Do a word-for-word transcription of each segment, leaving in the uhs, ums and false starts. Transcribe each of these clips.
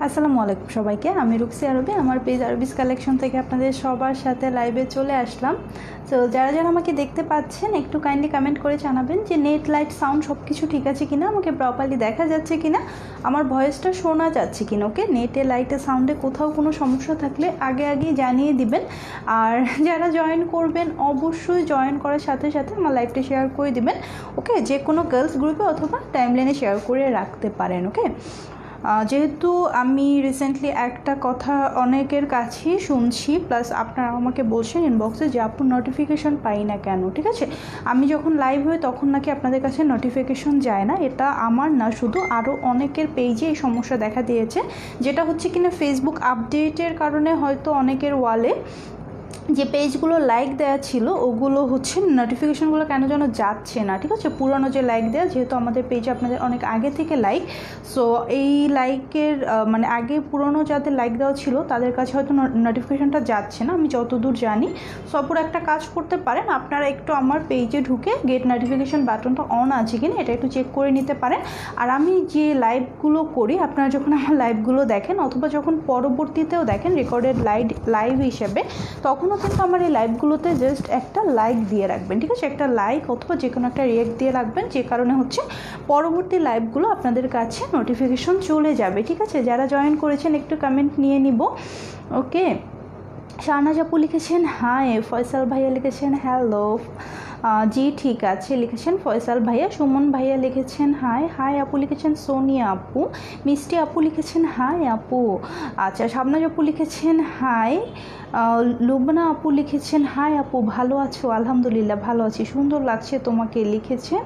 আসসালামু আলাইকুম সবাইকে, আমি রুকসি আরবি। আমার পেজ আরবিস কালেকশন থেকে আপনাদের সবার সাথে লাইভে চলে আসলাম। তো যারা যারা আমাকে দেখতে পাচ্ছেন একটু কাইন্ডলি কমেন্ট করে জানাবেন যে নেট, লাইট, সাউন্ড সব কিছু ঠিক আছে কিনা, আমাকে প্রপারলি দেখা যাচ্ছে কিনা, আমার ভয়েসটা শোনা যাচ্ছে কিনা। ওকে, নেটে, লাইটে, সাউন্ডে কোথাও কোনো সমস্যা থাকলে আগে আগে জানিয়ে দিবেন। আর যারা জয়েন করবেন অবশ্যই জয়েন করার সাথে সাথে আমার লাইভটা শেয়ার করে দিবেন। ওকে, যে কোনো গার্লস গ্রুপে অথবা টাইমলাইনে শেয়ার করে রাখতে পারেন। ওকে, যেহেতু আমি রিসেন্টলি একটা কথা অনেকের কাছেই শুনছি, প্লাস আপনারা আমাকে বলছেন ইনবক্সে যে আপুর নোটিফিকেশন পাই না কেন। ঠিক আছে, আমি যখন লাইভ হই তখন নাকি আপনাদের কাছে নোটিফিকেশন যায় না। এটা আমার না, শুধু আরও অনেকের পেজে এই সমস্যা দেখা দিয়েছে, যেটা হচ্ছে কিনা ফেসবুক আপডেটের কারণে হয়তো অনেকের ওয়ালে যে পেজগুলো লাইক দেওয়া ছিল ওগুলো হচ্ছে নোটিফিকেশনগুলো কেন যেন যাচ্ছে না। ঠিক আছে, পুরনো যে লাইক দেওয়া, যেহেতু আমাদের পেজে আপনাদের অনেক আগে থেকে লাইক, সো এই লাইকের মানে আগে পুরনো যাদের লাইক দেওয়া ছিল তাদের কাছে হয়তো নোটিফিকেশনটা যাচ্ছে না, আমি যতদূর জানি। সো পুরো একটা কাজ করতে পারেন, আপনারা একটু আমার পেজে ঢুকে গেট নোটিফিকেশন বাটনটা অন আছে কিনা এটা একটু চেক করে নিতে পারেন। আর আমি যে লাইভগুলো করি, আপনারা যখন আমার লাইভগুলো দেখেন অথবা যখন পরবর্তীতেও দেখেন রেকর্ডেড লাইভ লাইভ হিসেবে, তখন কিন্তু আমার এই লাইভগুলোতে জাস্ট একটা লাইক দিয়ে রাখবেন। ঠিক আছে, একটা লাইক অথবা যে কোনো একটা রিয়েক্ট দিয়ে রাখবেন, যে কারণে হচ্ছে পরবর্তী লাইভগুলো আপনাদের কাছে নোটিফিকেশন চলে যাবে। ঠিক আছে, যারা জয়েন করেছেন একটু কমেন্ট নিয়ে নিব। ওকে, শাহনাজ আপু লিখেছেন হাই, ফয়সাল ভাইয়া লিখেছেন হ্যালো, জি ঠিক আছে লিখেছেন ফয়সাল ভাইয়া। সুমন ভাইয়া লিখেছেন হাই, হাই আপু লিখেছেন সোনিয়া আপু। মিষ্টি আপু লিখেছেন হাই আপু। আচ্ছা, শাহনাজ আপু লিখেছেন হাই। লুবনা আপু লিখেছেন হাই আপু, ভালো আছো? আলহামদুলিল্লাহ ভালো আছি, সুন্দর লাগছে তোমাকে লিখেছেন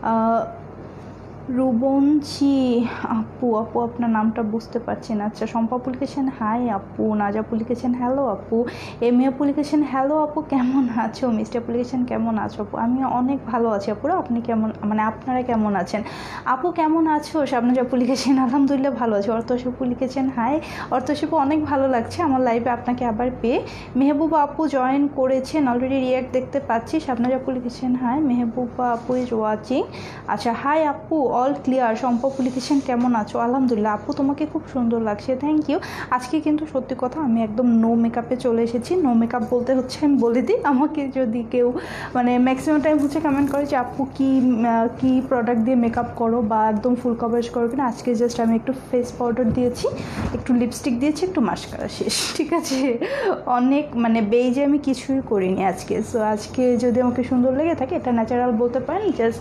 রুবনজি আপু। আপু আপনার নামটা বুঝতে পারছি না। আচ্ছা, শম্পা আপু লিখেছেন হাই আপু। নাজা আপু লিখেছেন হ্যালো আপু। এমি আপু লিখেছেন হ্যালো আপু, কেমন আছো? মিষ্টি আপু লিখেছেন কেমন আছো আপু? আমি অনেক ভালো আছি আপুরা, আপনি কেমন, মানে আপনারা কেমন আছেন? আপু কেমন আছো? শাবনাজ আপু লিখেছেন আলহামদুলিল্লাহ ভালো আছি। অর্থশ আপু লিখেছেন হাই। অর্থশ আপু অনেক ভালো লাগছে আমার লাইভে আপনাকে আবার পেয়ে। মেহবুবা আপু জয়েন করেছেন, অলরেডি রিয়াক্ট দেখতে পাচ্ছি। শাবনাজ আপু লিখেছেন হাই, মেহবুবা আপু ইজ ওয়াচিং। আচ্ছা, হাই আপু, অল ক্লিয়ার। শম্পা আপু লিখেছেন কেমন আছো? আলহামদুলিল্লাহ আপু, তোমাকে খুব সুন্দর লাগছে, থ্যাংক ইউ। আজকে কিন্তু সত্যি কথা আমি একদম নো মেকআপে চলে এসেছি। নো মেকআপ বলতে হচ্ছে আমি বলে দিই, আমাকে যদি কেউ মানে ম্যাক্সিমাম টাইম হচ্ছে কমেন্ট করে যে আপু কি কি প্রোডাক্ট দিয়ে মেকআপ করো বা একদম ফুল কভারেজ করো কিনা। আজকে জাস্ট আমি একটু ফেস পাউডার দিয়েছি, একটু লিপস্টিক দিয়েছি, একটু মাস্কারা, শেষ। ঠিক আছে, অনেক মানে বেজে আমি কিছুই করিনি আজকে। সো আজকে যদি আমাকে সুন্দর লেগে থাকে, এটা ন্যাচারাল বলতে পারেন, জাস্ট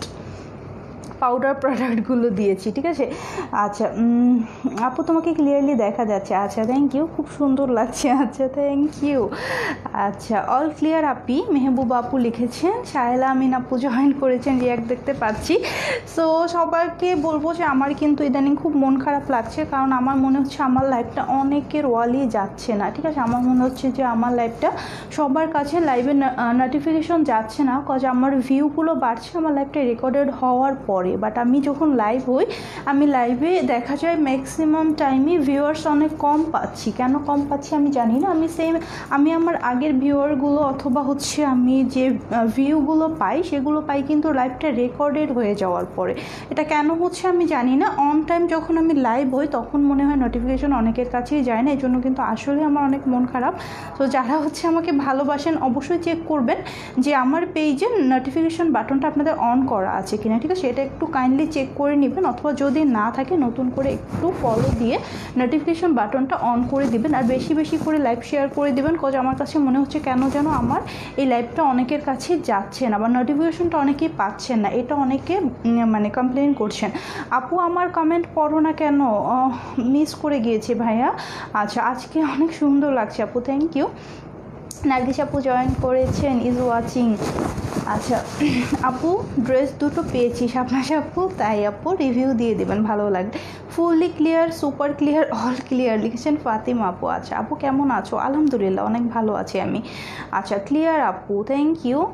পাউডার প্রোডাক্টগুলো দিয়েছি। ঠিক আছে, আচ্ছা আপু তোমাকে ক্লিয়ারলি দেখা যাচ্ছে। আচ্ছা, থ্যাংক ইউ, খুব সুন্দর লাগছে। আচ্ছা, থ্যাংক ইউ। আচ্ছা, অল ক্লিয়ার আপি। মেহবুবা আপু লিখেছেন। শাহেলা আমিন আপু জয়েন করেছেন, রিয়াক্ট দেখতে পাচ্ছি। সো সবাইকে বলবো যে আমার কিন্তু ইদানিং খুব মন খারাপ লাগছে, কারণ আমার মনে হচ্ছে আমার লাইফটা অনেকের ওয়ালি যাচ্ছে না। ঠিক আছে, আমার মনে হচ্ছে যে আমার লাইফটা সবার কাছে লাইভে নোটিফিকেশন যাচ্ছে না, কজ আমার ভিউগুলো বাড়ছে আমার লাইফটা রেকর্ডেড হওয়ার পরে। বাট আমি যখন লাইভ হই, আমি লাইভে দেখা যায় ম্যাক্সিমাম টাইমই ভিউয়ার্স অনেক কম পাচ্ছি। কেন কম পাচ্ছি আমি জানি না। আমি সেম আমি আমার আগের ভিউয়ারগুলো অথবা হচ্ছে আমি যে ভিউগুলো পাই সেগুলো পাই কিন্তু লাইভটা রেকর্ডেড হয়ে যাওয়ার পরে। এটা কেন হচ্ছে আমি জানি না। অন টাইম যখন আমি লাইভ হই তখন মনে হয় নোটিফিকেশন অনেকের কাছেই যায় না, এই জন্য কিন্তু আসলে আমার অনেক মন খারাপ। তো যারা হচ্ছে আমাকে ভালোবাসেন অবশ্যই চেক করবেন যে আমার পেজে নোটিফিকেশন বাটনটা আপনাদের অন করা আছে কিনা। ঠিক আছে, এটা একটু কাইন্ডলি চেক করে নেবেন, অথবা যদি না থাকে নতুন করে একটু ফলো দিয়ে নোটিফিকেশন বাটনটা অন করে দিবেন। আর বেশি বেশি করে লাইভ শেয়ার করে দিবেন, কজ আমার কাছে মনে হচ্ছে কেন যেন আমার এই লাইভটা অনেকের কাছে যাচ্ছে না বা নোটিফিকেশনটা অনেকেই পাচ্ছেন না, এটা অনেকে মানে কমপ্লেন করছেন। আপু আমার কমেন্ট পড়ো না কেন, মিস করে গিয়েছি ভাইয়া। আচ্ছা, আজকে অনেক সুন্দর লাগছে আপু, থ্যাংক ইউ। নার্গিস আপু জয়েন করেছেন, ইজ ওয়াচিং। আচ্ছা আপু, ড্রেস দুটো পেয়েছি শাবনাজ আপু, তাই আপু রিভিউ দিয়ে দেবেন, ভালো লাগবে। Fully clear, super clear, all clear লিখেছেন ফাতিমা আপু। আচ্ছা আপু কেমন আছো? আলহামদুলিল্লাহ অনেক ভালো আছি আমি। আচ্ছা, ক্লিয়ার আপু, থ্যাংক ইউ।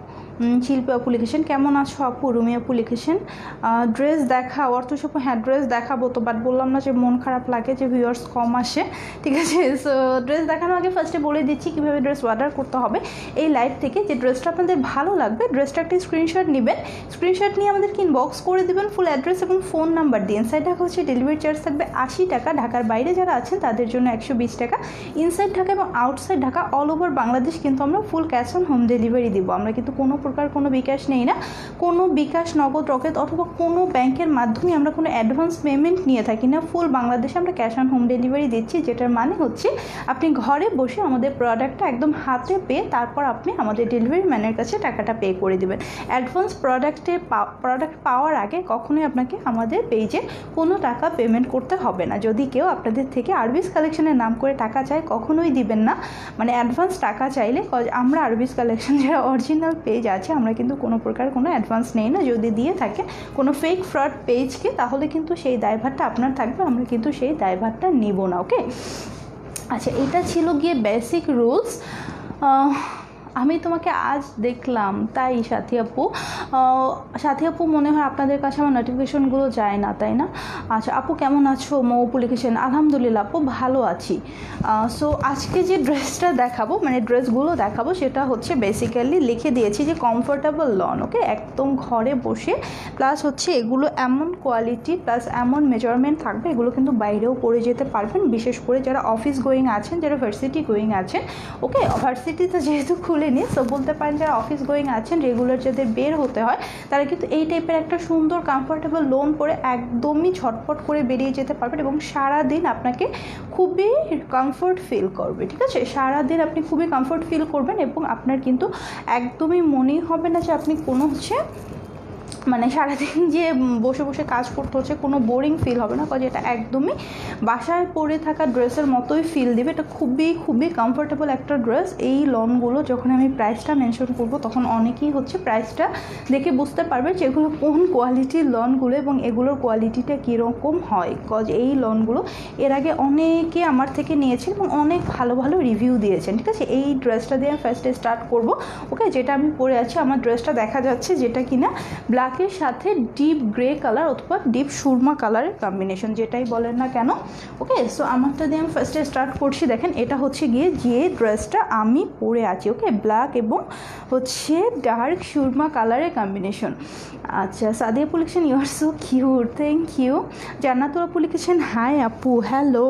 শিল্পী আপু লিখেছেন কেমন আছো আপু। রুমি আপু লিখেছেন ড্রেস দেখা অর্থ আপু হ্যাঁ ড্রেস দেখাবো তো, বাট বললাম না যে মন খারাপ লাগে যে ভিউয়ার্স কম আসে, ঠিক আছে। সো ড্রেস দেখানোর আগে ফার্স্টে বলে দিচ্ছি কীভাবে ড্রেস অর্ডার করতে হবে এই লাইভ থেকে। যে ড্রেসটা আপনাদের ভালো লাগবে ড্রেসটা একটি স্ক্রিনশট নেবেন, স্ক্রিনশট নিয়ে আমাদেরকে ইনবক্স করে দেবেন ফুল অ্যাড্রেস এবং ফোন নাম্বার দিয়ে। ইনসাইড ঢাকা হচ্ছে ডেলিভারি চার্জ থাকবে আশি টাকা, ঢাকার বাইরে যারা আছেন তাদের জন্য একশো বিশ টাকা। ইনসাইড ঢাকা এবং outside Dhaka all over Bangladesh কিন্তু আমরা full cash on home delivery দিব। আমরা কিন্তু কোনো প্রকার কোনো বিকাশ নেই না, কোনো বিকাশ নগদ রকেট অথবা কোনো ব্যাংকের মাধ্যমে আমরা কোনো অ্যাডভান্স পেমেন্ট নিয়ে থাকি না। ফুল বাংলাদেশে আমরা ক্যাশ অন হোম ডেলিভারি দিচ্ছি, যেটার মানে হচ্ছে আপনি ঘরে বসে আমাদের প্রোডাক্টটা একদম হাতে পেয়ে তারপর আপনি আমাদের ডেলিভারি ম্যানের কাছে টাকাটা পে করে দেবেন। অ্যাডভান্স প্রোডাক্টে প্রোডাক্ট পাওয়ার আগে কখনোই আপনাকে আমাদের পেজে কোনো টাকা পেমেন্ট করতে হবে না। যদি কেউ আপনাদের থেকে আরবিস কালেকশনের নাম করে টাকা চায় কখনোই দিবেন না, মানে অ্যাডভান্স টাকা চাইলে আমরা আরবিস কালেকশন যারা অরিজিনাল পেজ আছে আমরা কিন্তু কোনো প্রকার কোনো অ্যাডভান্স নেই না। যদি দিয়ে থাকে কোনো ফেক ফ্রড পেজকে তাহলে কিন্তু সেই দায়ভারটা আপনার থাকবে, আমরা কিন্তু সেই দায়ভারটা নেব না। ওকে, আচ্ছা এটা ছিল গিয়ে বেসিক রুলস। আমি তোমাকে আজ দেখলাম তাই সাথী আপু, সাথী আপু মনে হয় আপনাদের কাছে আমার নোটিফিকেশনগুলো যায় না তাই না? আচ্ছা আপু কেমন আছো? মৌ আপু লিখেছেন আলহামদুলিল্লাহ আপু ভালো আছি। সো আজকে যে ড্রেসটা দেখাবো মানে ড্রেসগুলো দেখাবো সেটা হচ্ছে বেসিক্যালি লিখে দিয়েছি যে কমফোর্টেবল লন। ওকে, একদম ঘরে বসে, প্লাস হচ্ছে এগুলো এমন কোয়ালিটি প্লাস এমন মেজারমেন্ট থাকবে এগুলো কিন্তু বাইরেও পরে যেতে পারবেন, বিশেষ করে যারা অফিস গোয়িং আছেন, যারা ভার্সিটি গোয়িং আছেন। ওকে, ভার্সিটিতে যেহেতু খুলে নিই সো বলতে পারেন যারা অফিস গোয়িং আছেন রেগুলার যাদের বের হতে হয় তারা কিন্তু এই টাইপের একটা সুন্দর কমফোর্টেবল লোন পরে একদমই ঝটপট করে বেরিয়ে যেতে পারবেন এবং সারাদিন আপনাকে খুবই কমফোর্ট ফিল করবে। ঠিক আছে, সারাদিন আপনি খুবই কমফোর্ট ফিল করবেন এবং আপনার কিন্তু একদমই মনেই হবে না যে আপনি কোনো হচ্ছে মানে সারাদিন যে বসে বসে কাজ করতে হচ্ছে, কোনো বোরিং ফিল হবে না, কারণ এটা একদমই বাসায় পরে থাকা ড্রেসের মতোই ফিল দেবে। এটা খুবই খুবই কমফোর্টেবল একটা ড্রেস। এই লনগুলো যখন আমি প্রাইসটা মেনশন করব তখন অনেকেই হচ্ছে প্রাইসটা দেখে বুঝতে পারবে যে এগুলো কোন কোয়ালিটির লনগুলো এবং এগুলোর কোয়ালিটিটা কীরকম হয়। কজ এই লনগুলো এর আগে অনেকে আমার থেকে নিয়েছেন এবং অনেক ভালো ভালো রিভিউ দিয়েছেন। ঠিক আছে, এই ড্রেসটা দিয়ে আমি ফার্স্টে স্টার্ট করব। ওকে, যেটা আমি পরে আছি আমার ড্রেসটা দেখা যাচ্ছে যেটা কিনা ব্ল্যাক এর সাথে ডিপ গ্রে কালার অথবা ডিপ সুরমা কালারের কম্বিনেশন, যেটাই বলেন না কেন। ওকে, সো আমারটা দিয়ে আমি ফার্স্টে স্টার্ট করছি। দেখেন এটা হচ্ছে গিয়ে যে ড্রেসটা আমি পরে আছি। ওকে, ব্ল্যাক এবং হচ্ছে ডার্ক সুরমা কালারের কম্বিনেশন। আচ্ছা সাদিয়া আপু লিখেছেন you are so cute, thank you. Jannatul আপু লিখেছেন হাই আপু, হ্যালো।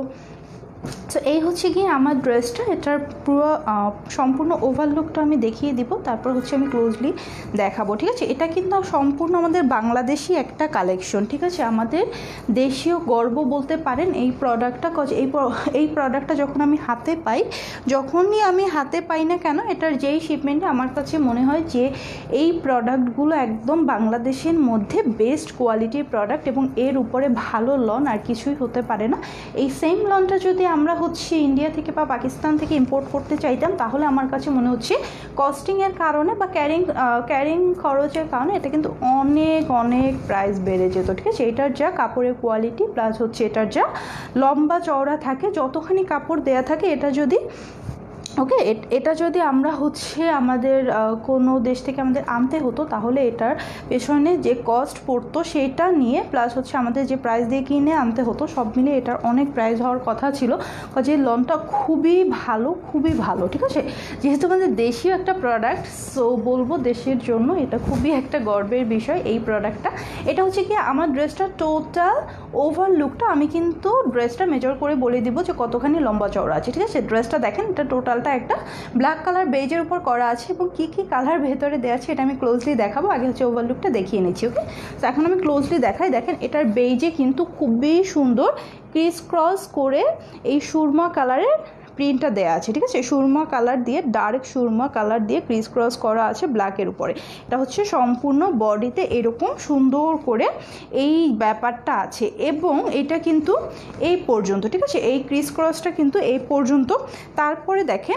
সো এই হচ্ছে গিয়ে আমার ড্রেসটা, এটার পুরো সম্পূর্ণ ওভারলুকটা আমি দেখিয়ে দিব, তারপর হচ্ছে আমি ক্লোজলি দেখাবো। ঠিক আছে, এটা কিন্তু সম্পূর্ণ আমাদের বাংলাদেশি একটা কালেকশন। ঠিক আছে, আমাদের দেশীয় গর্ব বলতে পারেন এই প্রোডাক্টটা। কজ এই এই প্রোডাক্টটা যখন আমি হাতে পাই, যখনই আমি হাতে পাই না কেন এটার যেই শিপমেন্টে আমার কাছে মনে হয় যে এই প্রোডাক্টগুলো একদম বাংলাদেশের মধ্যে বেস্ট কোয়ালিটির প্রোডাক্ট এবং এর উপরে ভালো লন আর কিছুই হতে পারে না। এই সেম লনটা যদি আমরা হচ্ছে ইন্ডিয়া থেকে বা পাকিস্তান থেকে ইম্পোর্ট করতে চাইতাম তাহলে আমার কাছে মনে হচ্ছে কস্টিংয়ের কারণে বা ক্যারিং ক্যারিং খরচের কারণে এটা কিন্তু অনেক অনেক প্রাইস বেড়ে যেত। ঠিক আছে, এটার যা কাপড়ের কোয়ালিটি প্লাস হচ্ছে এটার যা লম্বা চওড়া থাকে, যতখানি কাপড় দেয়া থাকে, এটা যদি ওকে এটা যদি আমরা হচ্ছে আমাদের কোনো দেশ থেকে আমাদের আনতে হতো তাহলে এটার পেছনে যে কস্ট পড়তো সেটা নিয়ে প্লাস হচ্ছে আমাদের যে প্রাইস দিয়ে কিনে আনতে হতো সব মিলে এটার অনেক প্রাইস হওয়ার কথা ছিল। যে লনটা খুবই ভালো, খুবই ভালো। ঠিক আছে, যেহেতু আমাদের দেশীয় একটা প্রোডাক্ট সো বলবো দেশের জন্য এটা খুবই একটা গর্বের বিষয় এই প্রোডাক্টটা। এটা হচ্ছে কি আমার ড্রেসটা টোটাল ওভারলুকটা আমি কিন্তু ড্রেসটা মেজার করে বলে দিব যে কতখানি লম্বা চওড়া আছে। ঠিক আছে, ড্রেসটা দেখেন এটা টোটাল একটা ব্ল্যাক কালার বেজের উপর করা আছে এবং কি কি কালার ভেতরে দেওয়া আছে এটা আমি ক্লোজলি দেখাবো। আগে হচ্ছে ওভারলুকটা দেখিয়ে নিচ্ছি। ওকে, তো এখন আমি ক্লোজলি দেখাই। দেখেন এটার বেজে কিন্তু খুবই সুন্দর ক্রিস ক্রস করে এই সুরমা কালারের প্রিন্টটা দেওয়া আছে। ঠিক আছে, সুরমা কালার দিয়ে ডার্ক সুরমা কালার দিয়ে ক্রিস ক্রস করা আছে ব্ল্যাকের উপরে। এটা হচ্ছে সম্পূর্ণ বডিতে এরকম সুন্দর করে এই ব্যাপারটা আছে এবং এটা কিন্তু এই পর্যন্ত। ঠিক আছে, এই ক্রিস ক্রসটা কিন্তু এই পর্যন্ত। তারপরে দেখেন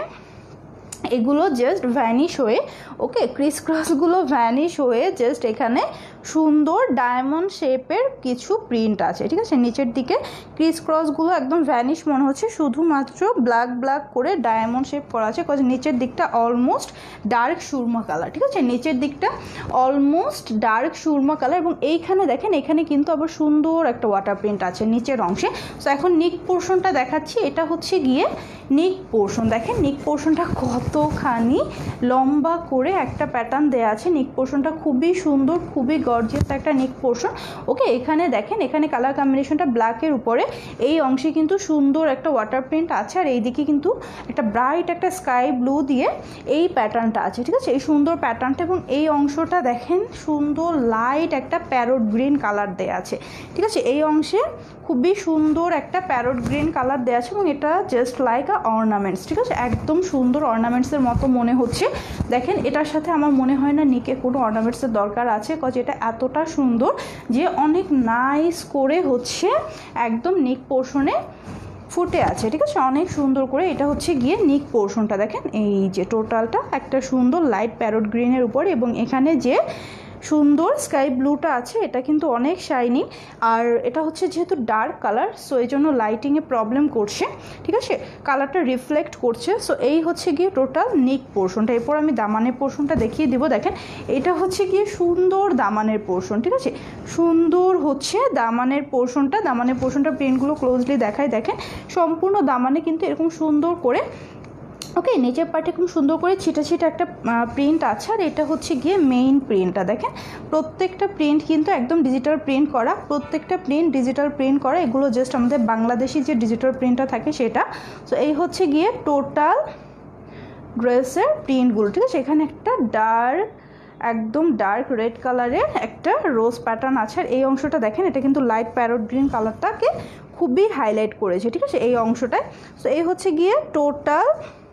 এগুলো জাস্ট ভ্যানিশ হয়ে, ওকে ক্রিস ক্রসগুলো ভ্যানিশ হয়ে জাস্ট এখানে সুন্দর ডায়মন্ড শেপের কিছু প্রিন্ট আছে, ঠিক আছে। নিচের দিকে ক্রিস ক্রসগুলো একদম ভ্যানিশ মনে হচ্ছে, শুধুমাত্র ব্ল্যাক ব্ল্যাক করে ডায়মন্ড শেপ করা আছে। নিচের দিকটা অলমোস্ট ডার্ক সুরমা কালার, ঠিক আছে। নিচের দিকটা অলমোস্ট ডার্ক সুরমা কালার এবং এইখানে দেখেন এখানে কিন্তু আবার সুন্দর একটা ওয়াটার প্রিন্ট আছে নিচের অংশে। সো এখন নিক পোর্শনটা দেখাচ্ছি। এটা হচ্ছে গিয়ে নিক পোর্শন। দেখেন নিক পোর্শনটা কতখানি লম্বা করে একটা প্যাটার্ন দেওয়া আছে। নিক পোর্শনটা খুবই সুন্দর, খুবই গর্জিয়াস একটা নিক পোর্শন। ওকে, এখানে দেখেন এখানে কালার কম্বিনেশনটা ব্ল্যাকের উপরে এই অংশে কিন্তু সুন্দর একটা ওয়াটার প্রিন্ট আছে, আর এইদিকে কিন্তু একটা ব্রাইট একটা স্কাই ব্লু দিয়ে এই প্যাটার্নটা আছে, ঠিক আছে। এই সুন্দর প্যাটার্নটা এবং এই অংশটা দেখেন সুন্দর লাইট একটা প্যারট গ্রিন কালার দেওয়া আছে, ঠিক আছে। এই অংশে খুবই সুন্দর একটা প্যারট গ্রিন কালার দেওয়া আছে এবং এটা জাস্ট লাইক আ অর্নামেন্টস, ঠিক আছে। একদম সুন্দর অর্নামেন্টসের মতো মনে হচ্ছে। দেখেন এটার সাথে আমার মনে হয় না নিকে কোনো অর্নামেন্টসের দরকার আছে, কজ এটা এতটা সুন্দর যে অনেক নাইস করে হচ্ছে একদম নিক পোর্শনে ফুটে আছে, ঠিক আছে। অনেক সুন্দর করে এটা হচ্ছে গিয়ে নিক পোর্শনটা দেখেন এই যে টোটালটা একটা সুন্দর লাইট প্যারট গ্রিনের উপর এবং এখানে যে সুন্দর স্কাই ব্লুটা আছে এটা কিন্তু অনেক শাইনি, আর এটা হচ্ছে যেহেতু ডার্ক কালার সো এই জন্য লাইটিংয়ে প্রবলেম করছে, ঠিক আছে। কালারটা রিফ্লেক্ট করছে। সো এই হচ্ছে গিয়ে টোটাল নিক পোর্শনটা। এরপর আমি দামানের পোর্শনটা দেখিয়ে দিব। দেখেন এটা হচ্ছে গিয়ে সুন্দর দামানের পোর্শন, ঠিক আছে। সুন্দর হচ্ছে দামানের পোর্শনটা। দামানের পোর্শনটা প্রিন্টগুলো ক্লোজলি দেখায়। দেখেন সম্পূর্ণ দামানে কিন্তু এরকম সুন্দর করে ওকে নিচের পার্টে খুব সুন্দর করে ছিটা ছিটা একটা প্রিন্ট আছে, আর এটা হচ্ছে গিয়ে মেইন প্রিন্টটা। দেখেন প্রত্যেকটা প্রিন্ট কিন্তু একদম ডিজিটাল প্রিন্ট করা, প্রত্যেকটা প্রিন্ট ডিজিটাল প্রিন্ট করা। এগুলো জাস্ট আমাদের বাংলাদেশি যে ডিজিটাল প্রিন্টটা থাকে সেটা। সো এই হচ্ছে গিয়ে টোটাল ড্রেসের প্রিন্টগুলো, ঠিক আছে। এখানে একটা ডার্ক একদম ডার্ক রেড কালারের একটা রোজ প্যাটার্ন আছে, আর এই অংশটা দেখেন এটা কিন্তু লাইট প্যারট গ্রিন কালারটাকে খুবই হাইলাইট করেছে, ঠিক আছে, এই অংশটায়। সো এই হচ্ছে গিয়ে টোটাল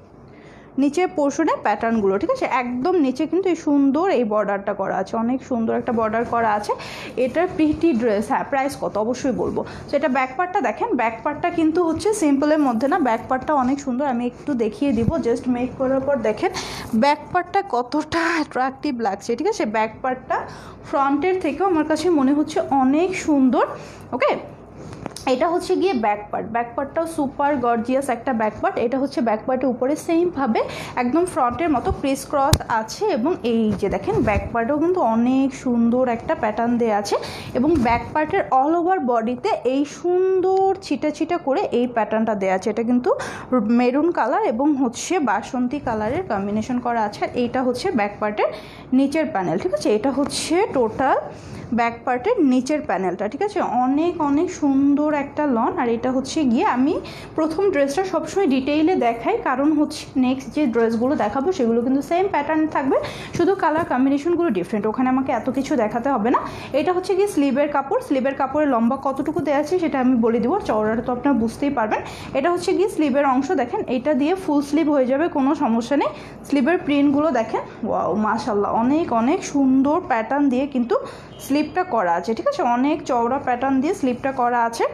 নিচের পোর্শনের প্যাটার্নগুলো, ঠিক আছে। একদম নিচে কিন্তু এই সুন্দর এই বর্ডারটা করা আছে, অনেক সুন্দর একটা বর্ডার করা আছে। এটার প্রিটি ড্রেস, হ্যাঁ প্রাইস কত অবশ্যই বলবো। সো এটা ব্যাক পার্টটা দেখেন, ব্যাক পার্টটা কিন্তু হচ্ছে সিম্পলের মধ্যে না, ব্যাক পার্টটা অনেক সুন্দর। আমি একটু দেখিয়ে দিব জাস্ট মেক করার পর দেখেন ব্যাক পার্টটা কতটা অ্যাট্রাকটিভ লাগছে, ঠিক আছে। ব্যাক পার্টটা ফ্রন্টের থেকেও আমার কাছে মনে হচ্ছে অনেক সুন্দর। ওকে, এটা হচ্ছে গিয়ে ব্যাক পার্ট। ব্যাক পার্টটাও সুপার গর্জিয়াস একটা ব্যাক পার্ট। এটা হচ্ছে ব্যাক পার্টের উপরে সেমভাবে একদম ফ্রন্টের মতো ক্রিস ক্রস আছে এবং এই যে দেখেন ব্যাক পার্টেও কিন্তু অনেক সুন্দর একটা প্যাটার্ন দেওয়া আছে এবং ব্যাক পার্টের অল ওভার বডিতে এই সুন্দর ছিটা ছিটা করে এই প্যাটার্নটা দেওয়া আছে। এটা কিন্তু মেরুন কালার এবং হচ্ছে বাসন্তী কালারের কম্বিনেশন করা আছে। আর এইটা হচ্ছে ব্যাক পার্টের নিচের প্যানেল, ঠিক আছে। এটা হচ্ছে টোটাল ব্যাক পার্টের নিচের প্যানেলটা, ঠিক আছে। অনেক অনেক সুন্দর একটা লন। আর এটা হচ্ছে গিয়ে আমি প্রথম ড্রেসটা সবসময় ডিটেইলে দেখাই, কারণ হচ্ছে নেক্সট যে ড্রেসগুলো দেখাবো সেগুলো কিন্তু সেম প্যাটার্ন থাকবে, শুধু কালার কম্বিনেশনগুলো ডিফারেন্ট। ওখানে আমাকে এত কিছু দেখাতে হবে না। এটা হচ্ছে গিয়ে স্লিভের কাপড়। স্লিভের কাপড়ের লম্বা কতটুকু দেওয়া আছে সেটা আমি বলে দিব, চওড়াটা তো আপনারা বুঝতেই পারবেন। এটা হচ্ছে গিয়ে স্লিভের অংশ। দেখেন এটা দিয়ে ফুল স্লিভ হয়ে যাবে, কোনো সমস্যা নেই। স্লিভের প্রিন্টগুলো দেখেন, ওয়াও মাশাআল্লাহ, অনেক অনেক সুন্দর প্যাটার্ন দিয়ে কিন্তু স্লিভটা করা আছে, ঠিক আছে। অনেক চওড়া প্যাটার্ন দিয়ে স্লিভটা করা আছে।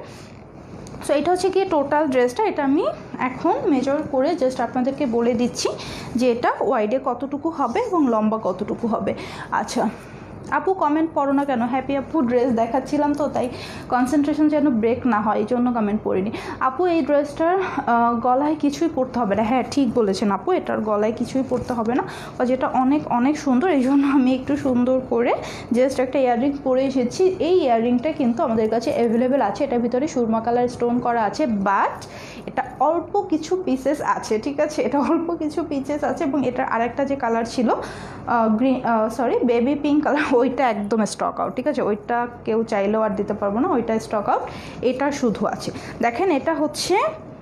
সো এটা হচ্ছে গিয়ে টোটাল ড্রেসটা। এটা আমি এখন মেজার করে জাস্ট আপনাদেরকে বলে দিচ্ছি যে এটা ওয়াইডে কতটুকু হবে এবং লম্বা কতটুকু হবে। আচ্ছা আপু কমেন্ট পড়ো না কেন? হ্যাপি আপু ড্রেস দেখাচ্ছিলাম তো, তাই কনসেন্ট্রেশন যেন ব্রেক না হয় এই জন্য কমেন্ট পড়িনি। আপু এই ড্রেসটার গলায় কিছুই পরতে হবে না। হ্যাঁ ঠিক বলেছেন আপু, এটার গলায় কিছুই পরতে হবে না, যেটা অনেক অনেক সুন্দর। এই জন্য আমি একটু সুন্দর করে জাস্ট একটা ইয়াররিং পরে এসেছি। এই ইয়াররিংটা কিন্তু আমাদের কাছে অ্যাভেলেবেল আছে। এটার ভিতরে সুরমা কালার স্টোন করা আছে, বাট এটা অল্প কিছু পিসেস আছে, ঠিক আছে। এটা অল্প কিছু পিসেস আছে এবং এটার আরেকটা যে কালার ছিল green sorry baby pink colour, ওইটা একদম স্টক আউট, ঠিক আছে। ওইটা কেউ চাইলেও আর দিতে পারবো না, ওইটা স্টক আউট। এটা শুধু আছে। দেখেন এটা হচ্ছে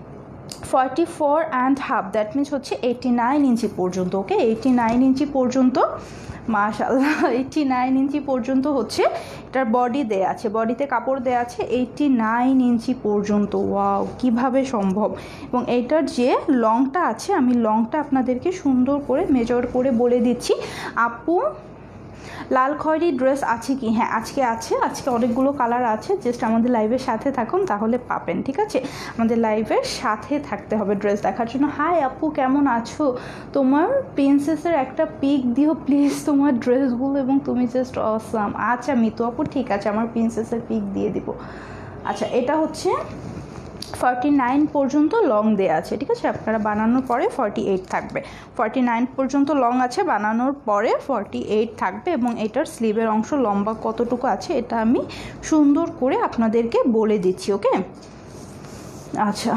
forty four and half, that means হচ্ছে এইটি নাইন ইঞ্চি পর্যন্ত। ওকে, এইটি নাইন ইঞ্চি পর্যন্ত, মাশাআল্লাহ এইটি নাইন ইঞ্চি পর্যন্ত হচ্ছে এটার বডি দেয়া আছে, বডিতে কাপড় দেয়া আছে এইটি নাইন ইঞ্চি পর্যন্ত। ওয়াও কিভাবে সম্ভব! এবং এইটার যে লংটা আছে আমি লংটা আপনাদেরকে সুন্দর করে মেজার করে বলে দিচ্ছি। আপু লাল খয়েরি ড্রেস আছে কি? হ্যাঁ আজকে আছে, আজকে অনেকগুলো কালার আছে, জাস্ট আমাদের লাইভের সাথে থাকুন তাহলে পাবেন, ঠিক আছে? আমাদের লাইভের সাথে থাকতে হবে ড্রেস দেখার জন্য। হাই আপু কেমন আছো? তোমার প্রিন্সেসের একটা পিক দিও প্লিজ তোমার ড্রেসগুলো, এবং তুমি জাস্ট অসাম। আচ্ছা মিতু আপু ঠিক আছে, আমার প্রিন্সেসের পিক দিয়ে দিব। আচ্ছা এটা হচ্ছে ফর্টি নাইন পর্যন্ত লং দেওয়া আছে, ঠিক আছে? আপনারা বানানোর পরে ফর্টি এইট থাকবে, ফর্টি নাইন পর্যন্ত লং আছে, বানানোর পরে ফর্টি এইট থাকবে। এবং এটার স্লিভের অংশ লম্বা কতটুকু আছে এটা আমি সুন্দর করে আপনাদেরকে বলে দিচ্ছি, ওকে? আচ্ছা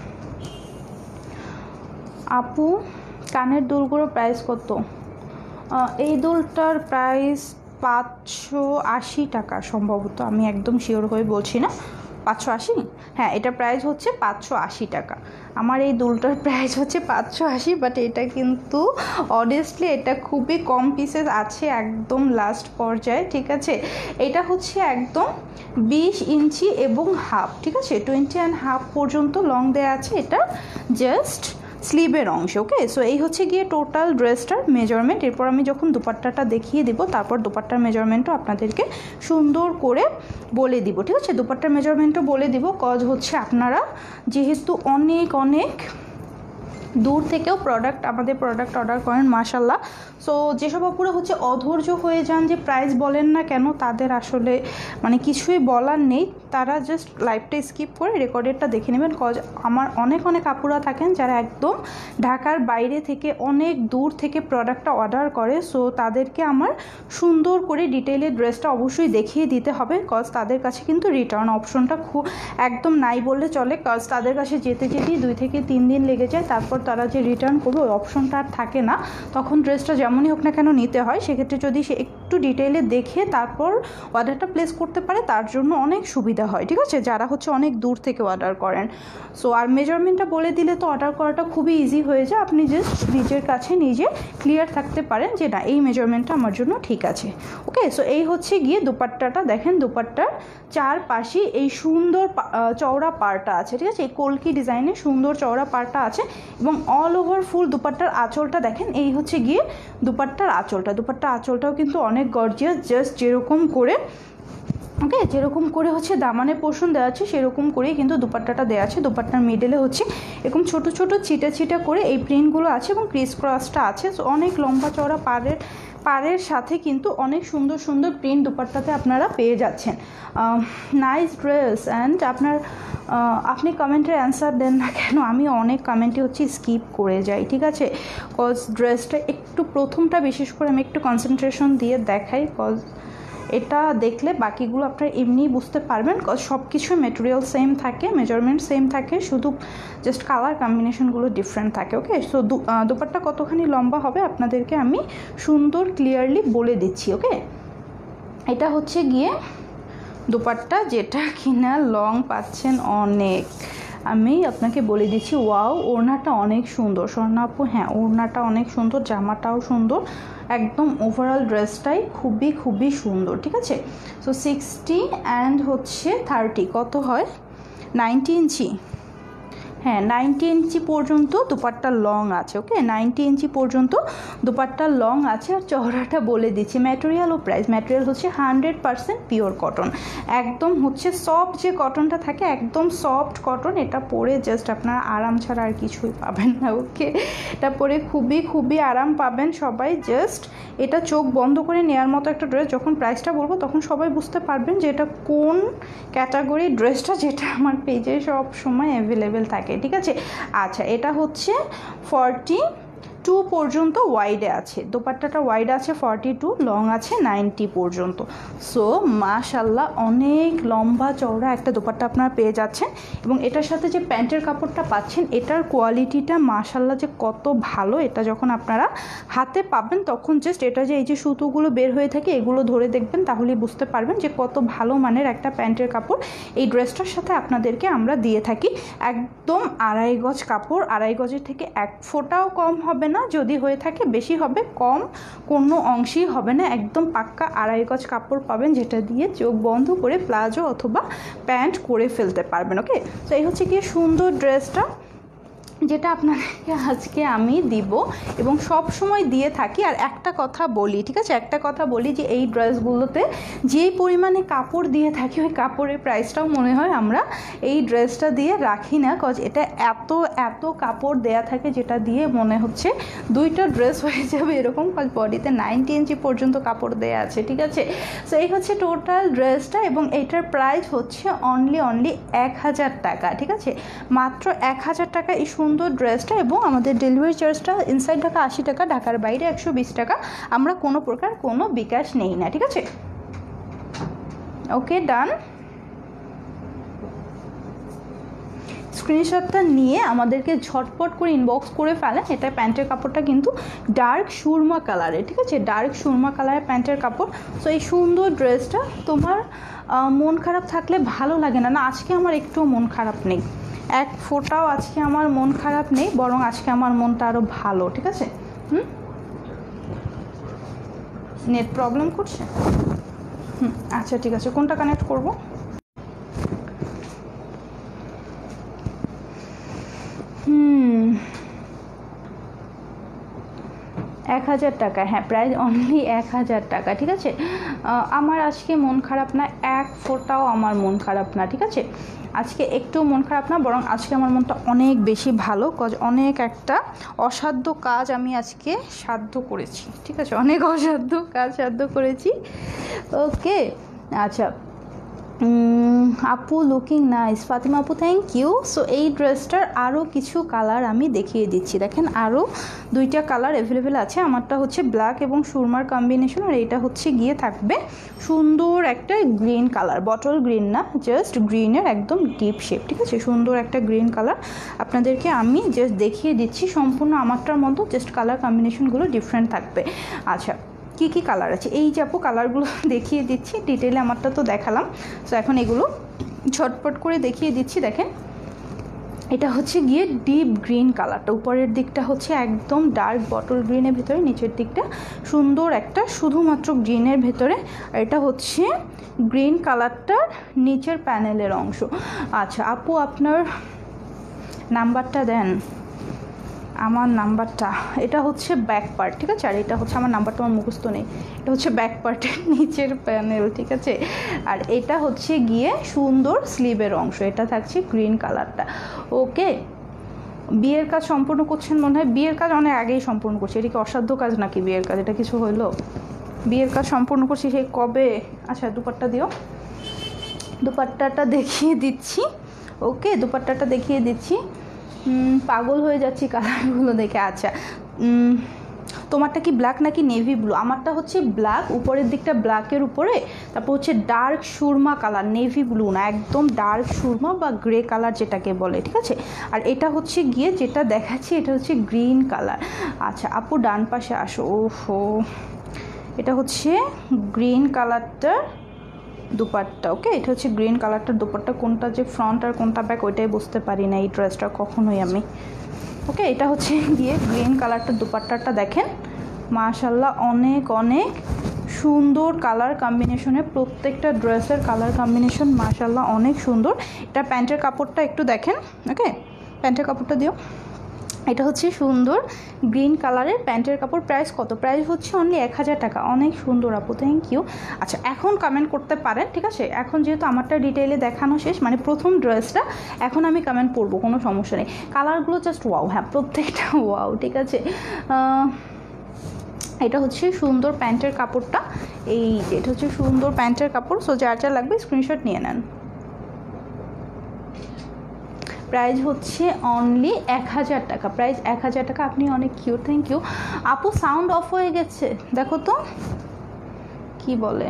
আপু কানের দুলগুলোর প্রাইস কত? এই দুলটার প্রাইস পাঁচশো আশি টাকা সম্ভবত, আমি একদম শিওর হয়ে বলছি না। পাঁচশো আশি? হ্যাঁ এটা প্রাইস হচ্ছে পাঁচশো আশি টাকা। আমার এই দুলটার প্রাইস হচ্ছে পাঁচশো আশি, বাট এটা কিন্তু অনেস্টলি এটা খুবই কম পিসেস আছে, একদম লাস্ট পর্যায়ে, ঠিক আছে? এটা হচ্ছে একদম বিশ ইঞ্চি এবং হাফ, ঠিক আছে? টোয়েন্টি অ্যান্ড হাফ পর্যন্ত লং দেওয়া আছে, এটা জাস্ট স্লিভের অংশ, ওকে? সো এই হচ্ছে গিয়ে টোটাল ড্রেসটার মেজারমেন্ট। এরপর আমি যখন দুপাট্টাটা দেখিয়ে দিব তারপর দুপাট্টার মেজারমেন্টও আপনাদেরকে সুন্দর করে বলে দিব, ঠিক আছে? দুপাট্টার মেজারমেন্টও বলে দিব, কজ হচ্ছে আপনারা যেহেতু অনেক অনেক দূর থেকেও প্রোডাক্ট আমাদের প্রোডাক্ট অর্ডার করেন মাশাল্লাহ। সো যেসব আপুরা হচ্ছে অধৈর্য হয়ে যান যে প্রাইস বলেন না কেন, তাদের আসলে মানে কিছুই বলার নেই, তারা জাস্ট লাইভটা স্কিপ করে রেকর্ডেডটা দেখে নেবেন। কজ আমার অনেক অনেক আপুরা থাকেন যারা একদম ঢাকার বাইরে থেকে অনেক দূর থেকে প্রোডাক্টটা অর্ডার করে, সো তাদেরকে আমার সুন্দর করে ডিটেইলে ড্রেসটা অবশ্যই দেখিয়ে দিতে হবে, কজ তাদের কাছে কিন্তু রিটার্ন অপশনটা খুব একদম নাই বললে চলে, কজ তাদের কাছে যেতে যেতেই দুই থেকে তিন দিন লেগে যায়, তারপর তারা যে রিটার্ন করবে ওই অপশনটা আর থাকে না, তখন ড্রেসটা যেমনই হোক না কেন নিতে হয়। সেক্ষেত্রে যদি সে একটু ডিটেইলে দেখে তারপর অর্ডারটা প্লেস করতে পারে তার জন্য অনেক সুবিধা হয়, ঠিক আছে? যারা হচ্ছে অনেক দূর থেকে অর্ডার করেন। সো আর মেজারমেন্টটা বলে দিলে তো অর্ডার করাটা খুবই ইজি হয়ে যায়, আপনি জাস্ট নিজের কাছে নিজে ক্লিয়ার থাকতে পারেন যে না এই মেজারমেন্টটা আমার জন্য ঠিক আছে, ওকে? সো এই হচ্ছে গিয়ে দুপাট্টাটা, দেখেন দুপাট্টার চারপাশে এই সুন্দর চওড়া পাড়টা আছে, ঠিক আছে? এই কলকি ডিজাইনের সুন্দর চওড়া পাড়টা আছে, এবং অল ওভার ফুল দুপাট্টার আঁচলটা দেখেন, এই হচ্ছে গিয়ে দুপাট্টার আঁচলটা। দুপাট্টার আঁচলটাও কিন্তু অনেক গর্জিয়াস, জাস্ট যেরকম করে, ওকে, যেরকম করে হচ্ছে দামানে পোর্শন দেওয়া আছে সেরকম করেই কিন্তু দুপাট্টাটা দেওয়া আছে। দুপাট্টার মিডলে হচ্ছে এরকম ছোট ছোট ছিটা ছিটা করে এই প্রিন্টগুলো আছে এবং ক্রিস ক্রসটা আছে। সো অনেক লম্বা চওড়া পাড়ের পাড়ের সাথে কিন্তু অনেক সুন্দর সুন্দর প্রিন্ট দুপাট্টাতে আপনারা পেয়ে যাচ্ছেন। Nice dress. অ্যান্ড আপনার আপনি কমেন্টের অ্যান্সার দেন না কেন? আমি অনেক কমেন্টই হচ্ছে স্কিপ করে যাই, ঠিক আছে? কজ ড্রেসটা একটু প্রথমটা বিশেষ করে আমি একটু কনসেন্ট্রেশন দিয়ে দেখাই, কজ এটা দেখলে বাকিগুলো আপনারা এমনিই বুঝতে পারবেন, কজ সব কিছু ম্যাটেরিয়াল সেম থাকে, মেজারমেন্ট সেম থাকে, শুধু জাস্ট কালার কম্বিনেশনগুলো ডিফারেন্ট থাকে, ওকে? সো দুপাট্টা কতখানি লম্বা হবে আপনাদেরকে আমি সুন্দর ক্লিয়ারলি বলে দিচ্ছি, ওকে? এটা হচ্ছে গিয়ে দুপাট্টা, যেটা কিনা লং পাচ্ছেন অনেক, আমি আপনাকে বলে দিচ্ছি। ওয়াও, ওড়নাটা অনেক সুন্দর স্বর্ণা আপু, হ্যাঁ ওড়নাটা অনেক সুন্দর, জামাটাও সুন্দর, একদম ওভারঅল ড্রেসটাই খুবই খুবই সুন্দর, ঠিক আছে? সো সিক্সটি অ্যান্ড হচ্ছে থার্টি কত হয়? নাইনটি ইঞ্চি, হ্যাঁ নাইনটি ইঞ্চি পর্যন্ত দুপাট্টার লং আছে, ওকে? নাইনটি ইঞ্চি পর্যন্ত দুপাট্টার লং আছে। আর চওড়াটা বলে দিচ্ছি, ম্যাটেরিয়াল ও প্রাইস। ম্যাটেরিয়াল হচ্ছে হান্ড্রেড পারসেন্ট পিওর কটন, একদম হচ্ছে সফট যে কটনটা থাকে, একদম সফট কটন। এটা পরে জাস্ট আপনারা আরাম ছাড়া আর কিছুই পাবেন না, ওকে? এটা পরে খুবই খুবই আরাম পাবেন সবাই। জাস্ট এটা চোখ বন্ধ করে নেওয়ার মতো একটা ড্রেস। যখন প্রাইসটা বলবো তখন সবাই বুঝতে পারবেন যে এটা কোন ক্যাটাগরির ড্রেসটা, যেটা আমার পেজে সব সময় অ্যাভেলেবেল থাকে, ঠিক আছে? আচ্ছা এটা হচ্ছে ফর্টি টু পর্যন্ত ওয়াইডে আছে, দোপাট্টাটা ওয়াইড আছে ফর্টি টু, লং আছে নাইনটি পর্যন্ত। সো মাশাল্লাহ অনেক লম্বা চওড়া একটা দোপাট্টা আপনারা পেয়ে যাচ্ছেন। এবং এটার সাথে যে প্যান্টের কাপড়টা পাচ্ছেন এটার কোয়ালিটিটা মাশাল্লাহ যে কত ভালো, এটা যখন আপনারা হাতে পাবেন তখন জাস্ট এটা যে এই যে সুতোগুলো বের হয়ে থাকে এগুলো ধরে দেখবেন, তাহলেই বুঝতে পারবেন যে কত ভালো মানের একটা প্যান্টের কাপড় এই ড্রেসটার সাথে আপনাদেরকে আমরা দিয়ে থাকি। একদম আড়াই গজ কাপড়, আড়াই গজের থেকে এক ফোঁটাও কম হবে না, যদি হয়ে থাকে বেশি হবে, কম কোনো অংশেই হবে না। একদম পাক্কা আড়াই গজ কাপড় পাবেন, যেটা দিয়ে চোখ বন্ধ করে প্লাজো অথবা প্যান্ট করে ফেলতে পারবেন, ওকে? তো এই হচ্ছে কি সুন্দর ড্রেসটা। যেটা আপনাদেরকে আজকে আমি দিব এবং সব সময় দিয়ে থাকি। আর একটা কথা বলি, ঠিক আছে, একটা কথা বলি যে এই ড্রেসগুলোতে যেই পরিমাণে কাপড় দিয়ে থাকি ওই কাপড়ের প্রাইসটাও মনে হয় আমরা এই ড্রেসটা দিয়ে রাখি না, কজ এটা এত এত কাপড় দেয়া থাকে যেটা দিয়ে মনে হচ্ছে দুইটা ড্রেস হয়ে যাবে এরকম, কজ বডিতে নাইনটি ইঞ্চি পর্যন্ত কাপড় দেয়া আছে, ঠিক আছে। সো এই হচ্ছে টোটাল ড্রেসটা এবং এইটার প্রাইস হচ্ছে অনলি অনলি এক হাজার টাকা, ঠিক আছে, মাত্র এক হাজার টাকা এই সুন্দর ড্রেসটা। এবং আমাদের ডেলিভারি চার্জটা ইনসাইড ঢাকা আশি টাকা, ঢাকার বাইরে একশো বিশ টাকা। আমরা কোনো প্রকার কোনো বিকাশ নেই না, ঠিক আছে। ওকে, ডান। স্ক্রিনশটটা নিয়ে আমাদেরকে ঝটপট করে ইনবক্স করে ফেলেন। এটা প্যান্টের কাপড়টা কিন্তু ডার্ক সুরমা কালারের, ঠিক আছে, ডার্ক সুরমা কালারের প্যান্টের কাপড়। সো এই সুন্দর ড্রেসটা তোমার মন খারাপ থাকলে ভালো লাগে না, না আজকে আমার একটুও মন খারাপ নেই, এক ফোঁটাও আজকে আমার মন খারাপ নেই, বরং আজকে আমার মনটা আরও ভালো, ঠিক আছে। হুম, নেট প্রবলেম করছে? হুম, আচ্ছা ঠিক আছে, কোনটা কানেক্ট করব? হুম, এক হাজার টাকা, হ্যাঁ, প্রাইস অনলি এক হাজার টাকা, ঠিক আছে। আমার আজকে মন খারাপ না, এক ফোঁটাও আমার মন খারাপ না, ঠিক আছে, আজকে একটু মন খারাপ না, বরং আজকে আমার মনটা অনেক বেশি ভালো, কজ অনেক একটা অসাধ্য কাজ আমি আজকে সাধ্য করেছি, ঠিক আছে, অনেক অসাধ্য কাজ সাধ্য করেছি। ওকে, আচ্ছা, আপু লুকিং নাইস, ফাতিমা আপু থ্যাংক ইউ। সো এই ড্রেসটার আরও কিছু কালার আমি দেখিয়ে দিচ্ছি, দেখেন আরও দুইটা কালার অ্যাভেলেবেল আছে। আমারটা হচ্ছে ব্ল্যাক এবং সুরমার কম্বিনেশন, আর এইটা হচ্ছে গিয়ে থাকবে সুন্দর একটা গ্রিন কালার, বটল গ্রিন না, জাস্ট গ্রিনের একদম ডিপ শেপ, ঠিক আছে, সুন্দর একটা গ্রিন কালার আপনাদেরকে আমি জাস্ট দেখিয়ে দিচ্ছি। সম্পূর্ণ আমারটার মতো, জাস্ট কালার কম্বিনেশনগুলো ডিফারেন্ট থাকবে। আচ্ছা, কী কী কালার আছে এই যে আপু কালারগুলো দেখিয়ে দিচ্ছি, ডিটেলে আমারটা তো দেখালাম। সো এখন এগুলো ঝটপট করে দেখিয়ে দিচ্ছি। দেখেন এটা হচ্ছে গিয়ে ডিপ গ্রিন কালারটা, উপরের দিকটা হচ্ছে একদম ডার্ক বটল গ্রিনের ভেতরে, নিচের দিকটা সুন্দর একটা শুধুমাত্র গ্রিনের ভেতরে, আর এটা হচ্ছে গ্রিন কালারটার নিচের প্যানেলের অংশ। আচ্ছা আপু আপনার নাম্বারটা দেন, আমার নাম্বারটা, এটা হচ্ছে ব্যাক পার্ট, ঠিক আছে, আর এটা হচ্ছে আমার নাম্বারটা আমার মুখস্থ নেই, এটা হচ্ছে ব্যাক পার্টের নিচের প্যানেল, ঠিক আছে, আর এটা হচ্ছে গিয়ে সুন্দর স্লিভের অংশ, এটা থাকছে গ্রিন কালারটা। ওকে, বিয়ের কাজ সম্পূর্ণ করছেন মনে হয়, বিয়ের কাজ অনেক আগেই সম্পূর্ণ করছি, এটা কি অসাধ্য কাজ নাকি বিয়ের কাজ, এটা কিছু হইলো, বিয়ের কাজ সম্পূর্ণ করছি সেই কবে। আচ্ছা দুপাট্টা দিও, দুপাট্টাটা দেখিয়ে দিচ্ছি। ওকে, দুপাট্টাটা দেখিয়ে দিচ্ছি, পাগল হয়ে যাচ্ছি কালারগুলো দেখে। আচ্ছা, তোমারটা কি ব্ল্যাক নাকি নেভি ব্লু? আমারটা হচ্ছে ব্ল্যাক, উপরের দিকটা ব্ল্যাকের উপরে, তারপর হচ্ছে ডার্ক সুরমা কালার, নেভি ব্লু না, একদম ডার্ক সুরমা বা গ্রে কালার যেটাকে বলে, ঠিক আছে, আর এটা হচ্ছে গিয়ে যেটা দেখাচ্ছি এটা হচ্ছে গ্রিন কালার। আচ্ছা আপু ডান পাশে আসো, ওহো, এটা হচ্ছে গ্রিন কালারটার দুপাট্টা। ওকে, এটা হচ্ছে গ্রিন কালারটার দুপাট্টা, কোনটা যে ফ্রন্ট আর কোনটা ব্যাক ওইটাই বুঝতে পারি না এই ড্রেসটা কখনোই আমি। ওকে, এটা হচ্ছে গিয়ে গ্রিন কালারটার দুপাট্টাটা দেখেন, মাশাল্লাহ অনেক অনেক সুন্দর কালার কম্বিনেশনে, প্রত্যেকটা ড্রেসের কালার কম্বিনেশন মাশাল্লাহ অনেক সুন্দর। এটা প্যান্টের কাপড়টা একটু দেখেন। ওকে, প্যান্টের কাপড়টা দিও, এটা হচ্ছে সুন্দর গ্রিন কালারের প্যান্টের কাপড়। প্রাইস কত? প্রাইস হচ্ছে অনলি এক হাজার টাকা। অনেক সুন্দর আপু, থ্যাংক ইউ। আচ্ছা এখন কমেন্ট করতে পারেন, ঠিক আছে, এখন যেহেতু আমারটা ডিটেইলে দেখানো শেষ, মানে প্রথম ড্রেসটা, এখন আমি কমেন্ট পড়বো, কোনো সমস্যা নেই। কালারগুলো জাস্ট ওয়াও, হ্যাঁ প্রত্যেকটা ওয়াও, ঠিক আছে। এটা হচ্ছে সুন্দর প্যান্টের কাপড়টা, এই যে এটা হচ্ছে সুন্দর প্যান্টের কাপড়। সো যার যা লাগবে স্ক্রিনশট নিয়ে নেন। প্রাইস হচ্ছে অনলি এক হাজার টাকা, প্রাইস এক হাজার টাকা। আপনি অনেক কিউট, থ্যাংক ইউ আপু। সাউন্ড অফ হয়ে গেছে, দেখো তো কি বলে,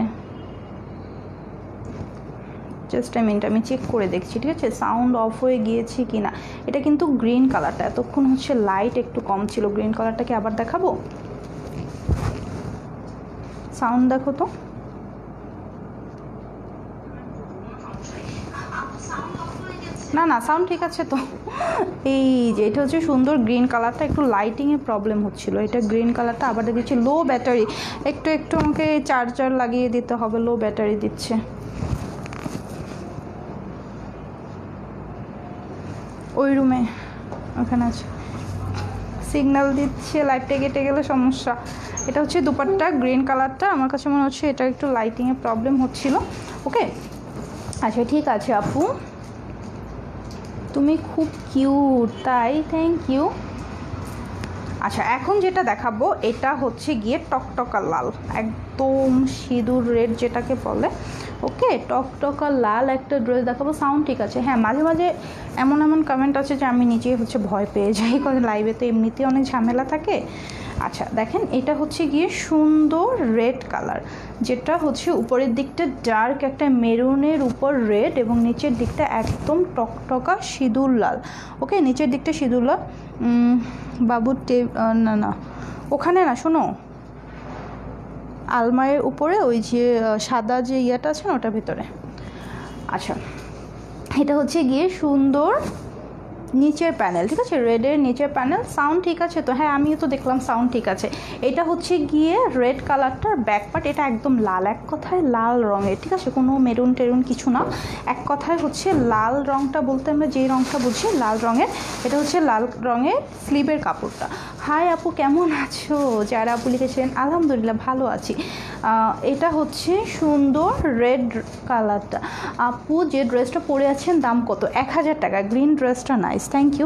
জাস্ট আই মিনিট, আমি চেক করে দেখছি, ঠিক আছে, সাউন্ড অফ হয়ে গিয়েছে কি না। এটা কিন্তু গ্রিন কালারটা, এতক্ষণ হচ্ছে লাইট একটু কম ছিল। গ্রিন কালারটাকে আবার দেখাবো, সাউন্ড দেখো তো, না না সাউন্ড ঠিক আছে তো। এই যে এটা হচ্ছে সুন্দর গ্রিন কালারটা, একটু লাইটিংয়ে প্রবলেম হচ্ছিল। এটা গ্রিন কালারটা আবার দিচ্ছি, লো ব্যাটারি, একটু একটু আমাকে চার্জার লাগিয়ে দিতে হবে, লো ব্যাটারি দিচ্ছে। ওই রুমে ওখানে আছে, সিগন্যাল দিচ্ছে, লাইটটা কেটে গেলে সমস্যা। এটা হচ্ছে দুপাট্টা, গ্রিন কালারটা। আমার কাছে মনে হচ্ছে এটা একটু লাইটিংয়ে প্রবলেম হচ্ছিল। ওকে, আচ্ছা ঠিক আছে আপু, তুমি খুব কিউট। তাই, থ্যাংক ইউ। আচ্ছা এখন যেটা দেখাবো এটা হচ্ছে গিয়ে টকটকা লাল, একদম সিঁদুর রেড যেটাকে বলে। ওকে, টকটকা লাল একটা ড্রেস দেখাবো। সাউন্ড ঠিক আছে? হ্যাঁ, মাঝে মাঝে এমন এমন কমেন্ট আছে যে আমি নিজেই হচ্ছে ভয় পেয়ে যাই, কারণ লাইভে তো এমনিতেই অনেক ঝামেলা থাকে। আচ্ছা দেখেন, এটা হচ্ছে গিয়ে সুন্দর রেড কালার, যেটা হচ্ছে উপরের দিকটা ডার্ক একটা মেরুনের উপর রেড এবং নিচের দিকটা একদম টকটকা সিঁদুর লাল। ওকে, নিচের দিকটা সিঁদুর লাল। বাবুর টে না না ওখানে না, শোনো, আলমারির উপরে ওই যে সাদা যে ইয়েটা আছে না, ওটার ভিতরে। আচ্ছা, এটা হচ্ছে গিয়ে সুন্দর নিচের প্যানেল, ঠিক আছে, রেডের নিচের প্যানেল। সাউন্ড ঠিক আছে তো? হ্যাঁ, আমিও তো দেখলাম সাউন্ড ঠিক আছে। এটা হচ্ছে গিয়ে রেড কালারটার ব্যাক পার্ট, এটা একদম লাল, এক কথায় লাল রঙের, ঠিক আছে, কোনো মেরুন টেরুন কিছু না, এক কথায় হচ্ছে লাল রঙটা বলতে আমরা যেই রঙটা বুঝি লাল রঙের। এটা হচ্ছে লাল রঙের স্লিভের কাপড়টা। হাই আপু, কেমন আছো? যারা আপু লিখেছেন, আলহামদুলিল্লাহ ভালো আছি। এটা হচ্ছে সুন্দর রেড কালারটা। আপু যে ড্রেসটা পরে আছেন দাম কত? এক হাজার টাকা। গ্রিন ড্রেসটা নাইস, থ্যাংক ইউ।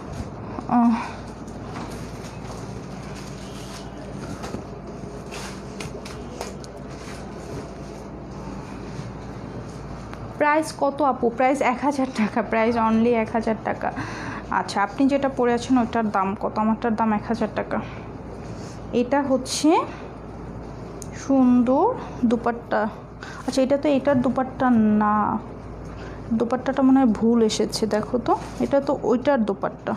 প্রাইস কত আপু? প্রাইস এক হাজার টাকা, প্রাইস অনলি এক হাজার টাকা। আচ্ছা, আপনি যেটা পরে আছেন ওটার দাম কত? আমারটার দাম এক হাজার টাকা। এটা হচ্ছে সুন্দর দুপাট্টা। আচ্ছা, এটা তো এটার দুপাট্টা না, দুপাট্টাটা মনে হয় ভুল এসেছে, দেখো তো, এটা তো ওইটার দুপাট্টা।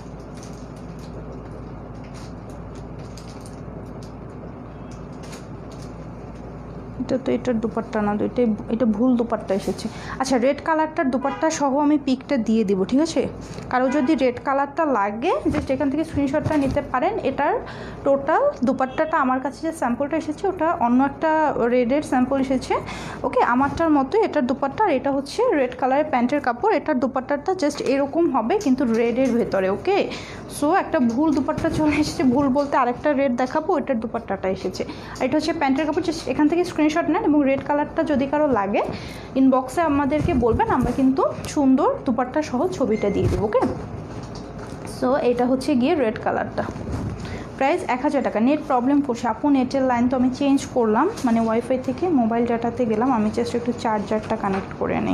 এটা তো এটার দুপাট্টা না, দুইটাই, এটা ভুল দুপাট্টা এসেছে। আচ্ছা, রেড কালারটার দুপাট্টা সহ আমি পিকটা দিয়ে দিব, ঠিক আছে? কারো যদি রেড কালারটা লাগে জাস্ট এখান থেকে স্ক্রিনশটটা নিতে পারেন। এটার টোটাল দুপাট্টাটা আমার কাছে যে স্যাম্পলটা এসেছে ওটা অন্য একটা রেডের স্যাম্পল এসেছে। ওকে, আমারটার মতো এটার দুপাট্টা, আর এটা হচ্ছে রেড কালারের প্যান্টের কাপড়। এটার দুপাট্টাটা জাস্ট এরকম হবে কিন্তু রেডের ভেতরে। ওকে, সো একটা ভুল দুপাট্টা চলে এসেছে, ভুল বলতে আরেকটা রেড দেখাবো, ওইটার দুপাট্টাটা এসেছে। আর এটা হচ্ছে প্যান্টের কাপড়। জাস্ট এখান থেকে স্ক্রিনশট নেন এবং রেড কালারটা যদি কারো লাগে ইনবক্সে আমাদেরকে বলবেন, আমরা কিন্তু সুন্দর দুপাট্টা সহ ছবিটা দিয়ে দেবো। ওকে, সো এটা হচ্ছে গিয়ে রেড কালারটা। প্রাইস এক হাজার টাকা। নেট প্রবলেম করছে আপু, নেটের লাইন তো আমি চেঞ্জ করলাম, মানে ওয়াইফাই থেকে মোবাইল ডাটাতে গেলাম। আমি জাস্ট একটু চার্জারটা কানেক্ট করে নিই।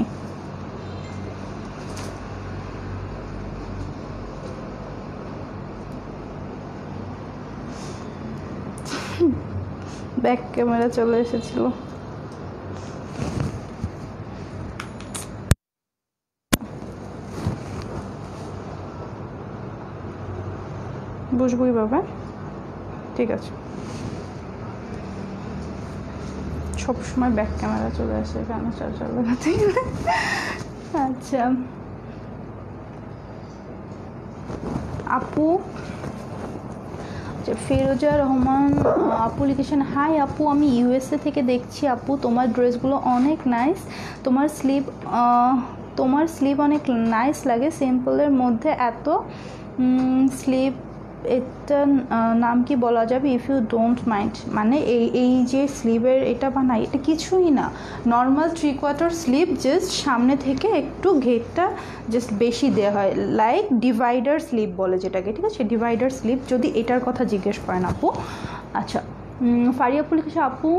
ব্যাক ক্যামেরা চলে এসেছিল। বুঝবই বাবা, ঠিক আছে, সবসময় ব্যাক ক্যামেরা চলে আসে এখানে চার্জার লাগাতে। আচ্ছা আপু, ফেরোজা রহমান আপু লিখেছেন, হাই আপু, আমি ইউএসএ থেকে দেখছি আপু, তোমার ড্রেসগুলো অনেক নাইস, তোমার স্লিভ তোমার স্লিভ অনেক নাইস লাগে, সিম্পলের মধ্যে এত স্লিভ, এটার নাম কি বলা যাবে? If you don't mind. মানে এই এই যে স্লিভের এটা বানাই, এটা কিছুই না, normal three quarter sleeve, just সামনে থেকে একটু ঘেরটা জাস্ট বেশি দেওয়া হয়, লাইক ডিভাইডার স্লিভ বলে যেটাকে, ঠিক আছে, ডিভাইডার স্লিভ যদি এটার কথা জিজ্ঞেস করেন আপু। আচ্ছা, ফারিয়া আপু লিখেছে, আপু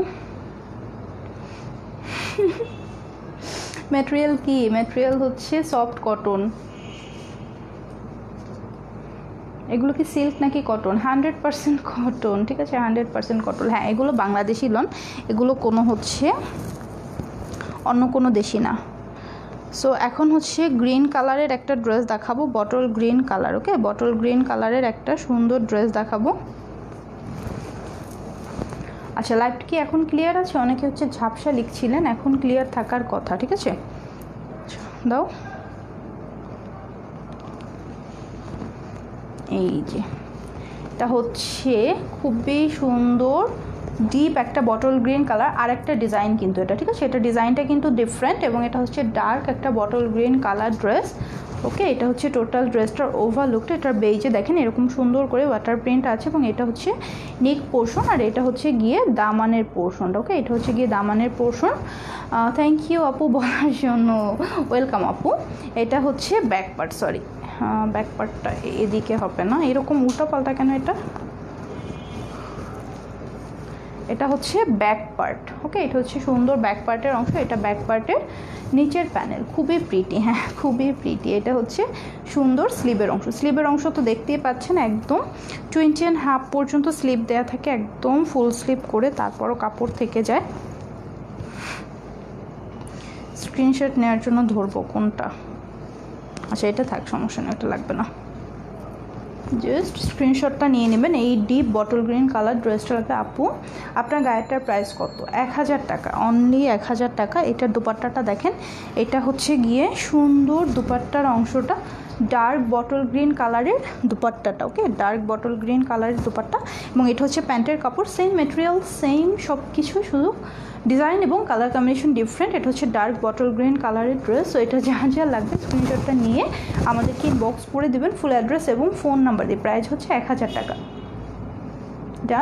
ম্যাটেরিয়াল কি? ম্যাটেরিয়াল হচ্ছে সফট কটন। এগুলো কি সিল্ক নাকি কটন? হান্ড্রেড পার্সেন্ট কটন, ঠিক আছে, হান্ড্রেড পার্সেন্ট কটন। হ্যাঁ, এগুলো বাংলাদেশি লন, এগুলো কোনো হচ্ছে অন্য কোনো দেশি না। সো এখন হচ্ছে গ্রিন কালারের একটা ড্রেস দেখাবো, bottle green colour. Okay, bottle green কালারের একটা সুন্দর ড্রেস দেখাবো। আচ্ছা, লাইভটা কি এখন ক্লিয়ার আছে? অনেকে হচ্ছে ঝাপসা লিখছিলেন, এখন ক্লিয়ার থাকার কথা, ঠিক আছে, দাও। এই যে এটা হচ্ছে খুবই সুন্দর ডিপ একটা বটল গ্রিন কালার, আর একটা ডিজাইন কিন্তু এটা, ঠিক আছে, এটা ডিজাইনটা কিন্তু ডিফারেন্ট এবং এটা হচ্ছে ডার্ক একটা bottle green colour dress. Okay, এটা হচ্ছে টোটাল ড্রেসটার ওভারলুকটা। এটার বেজে দেখেন এরকম সুন্দর করে ওয়াটার প্রিন্ট আছে এবং এটা হচ্ছে নেক পোর্শন আর এটা হচ্ছে গিয়ে দামানের পোর্শনটা। ওকে, এটা হচ্ছে গিয়ে দামানের পোর্শন। থ্যাংক ইউ আপু বলার জন্য, ওয়েলকাম আপু। এটা হচ্ছে ব্যাক পার্ট, সরি ব্যাক পার্টটা এদিকে হবে না, এরকম উল্টো পাল্টা কেন এটা, এটা হচ্ছে ব্যাক পার্ট। ওকে, এটা হচ্ছে সুন্দর ব্যাক পার্টের অংশ, এটা ব্যাক পার্টের নিচের প্যানেল, খুবই প্রিটি, হ্যাঁ খুবই প্রিটি। এটা হচ্ছে সুন্দর স্লিভের অংশ, স্লিভের অংশ তো দেখতেই পাচ্ছেন একদম টোয়েন্টি অ্যান্ড হাফ পর্যন্ত স্লিভ দেওয়া থাকে, একদম ফুল স্লিভ করে, তারপরও কাপড় থেকে যায়। স্ক্রিনশট নেওয়ার জন্য ধরবো কোনটা, আচ্ছা এটা থাক, সমস্যা নেই, এটা লাগবে না, জাস্ট স্ক্রিনশটটা নিয়ে নেবেন। এই ডিপ বটল গ্রিন কালার ড্রেসটা লাগবে আপু। আপনার গায়েরটার প্রাইস কত? এক হাজার টাকা, অনলি এক হাজার টাকা। এটার দুপাট্টাটা দেখেন, এটা হচ্ছে গিয়ে সুন্দর দুপাট্টার অংশটা, ডার্ক বটল গ্রিন কালারের দুপাট্টাটা। ওকে, ডার্ক বটল গ্রিন কালারের দুপাট্টা এবং এটা হচ্ছে প্যান্টের কাপড়, সেম মেটেরিয়াল সেম সব কিছু, শুধু ডিজাইন এবং কালার কম্বিনেশন ডিফারেন্ট। এটা হচ্ছে ডার্ক বটল গ্রিন কালারের ড্রেস। সো এটা যা যা লাগবে স্ক্রিনশটটা নিয়ে আমাদেরকে ইনবক্স করে দেবেন, ফুল অ্যাড্রেস এবং ফোন নাম্বার দিয়ে। প্রাইস হচ্ছে এক হাজার টাকা। Done,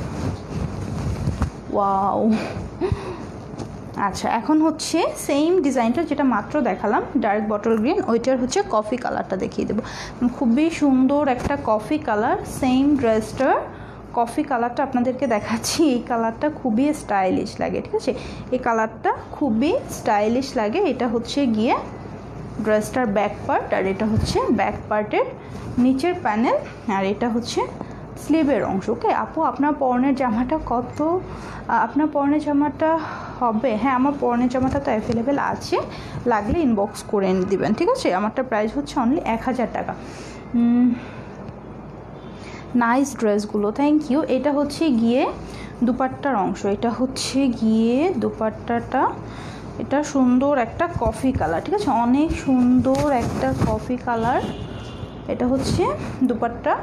wow. আচ্ছা, এখন হচ্ছে সেম ডিজাইনটা যেটা মাত্র দেখালাম ডার্ক বটল গ্রিন, ওইটার হচ্ছে কফি কালারটা দেখিয়ে দেবো। খুবই সুন্দর একটা কফি কালার, সেম ড্রেসটার কফি কালারটা আপনাদেরকে দেখাচ্ছি। এই কালারটা খুবই স্টাইলিশ লাগে, ঠিক আছে, এই কালারটা খুবই স্টাইলিশ লাগে। এটা হচ্ছে গিয়ে ড্রেসটার ব্যাক পার্ট আর এটা হচ্ছে ব্যাক পার্টের নিচের প্যানেল আর এটা হচ্ছে স্লিভের অংশ। ওকে আপু, আপনার পরনের জামাটা কত? আপনার পরনের জামাটা হবে, হ্যাঁ আমার পরনের জামাটা তো অ্যাভেলেবেল আছে, লাগলে ইনবক্স করে দিবেন, ঠিক আছে। আমারটা প্রাইস হচ্ছে অনলি এক হাজার টাকা। নাইস ড্রেসগুলো, থ্যাংক ইউ। এটা হচ্ছে গিয়ে দুপাট্টার অংশ, এটা হচ্ছে গিয়ে দুপাট্টাটা, এটা সুন্দর একটা কফি কালার, ঠিক আছে, অনেক সুন্দর একটা কফি কালার। এটা হচ্ছে দুপাট্টা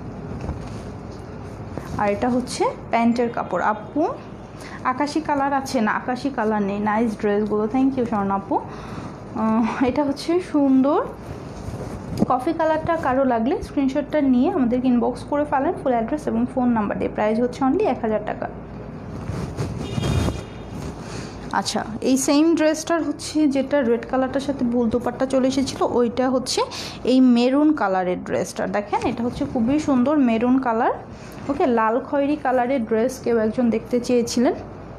আর এটা হচ্ছে প্যান্টের কাপড়। আপু আকাশি কালার আছে না? আকাশি কালার নেই। নাইস ড্রেসগুলো, থ্যাংক ইউ স্বর্ণ আপু। এটা হচ্ছে সুন্দর কফি কালারটা, কারো লাগলে স্ক্রিনশটটা নিয়ে আমাদেরকে ইনবক্স করে ফেলেন, ফুল অ্যাড্রেস এবং ফোন নাম্বার দিয়ে। প্রাইস হচ্ছে অনলি এক হাজার টাকা। আচ্ছা, এই সেম ড্রেসটার হচ্ছে যেটা রেড কালারটার সাথে ভুল দোপাট্টা চলে এসেছিলো, ওইটা হচ্ছে এই মেরুন কালারের ড্রেসটা। দেখেন এটা হচ্ছে খুবই সুন্দর মেরুন কালার। ওকে, লাল খয়েরি কালারের ড্রেস কেউ একজন দেখতে চেয়েছিলেন,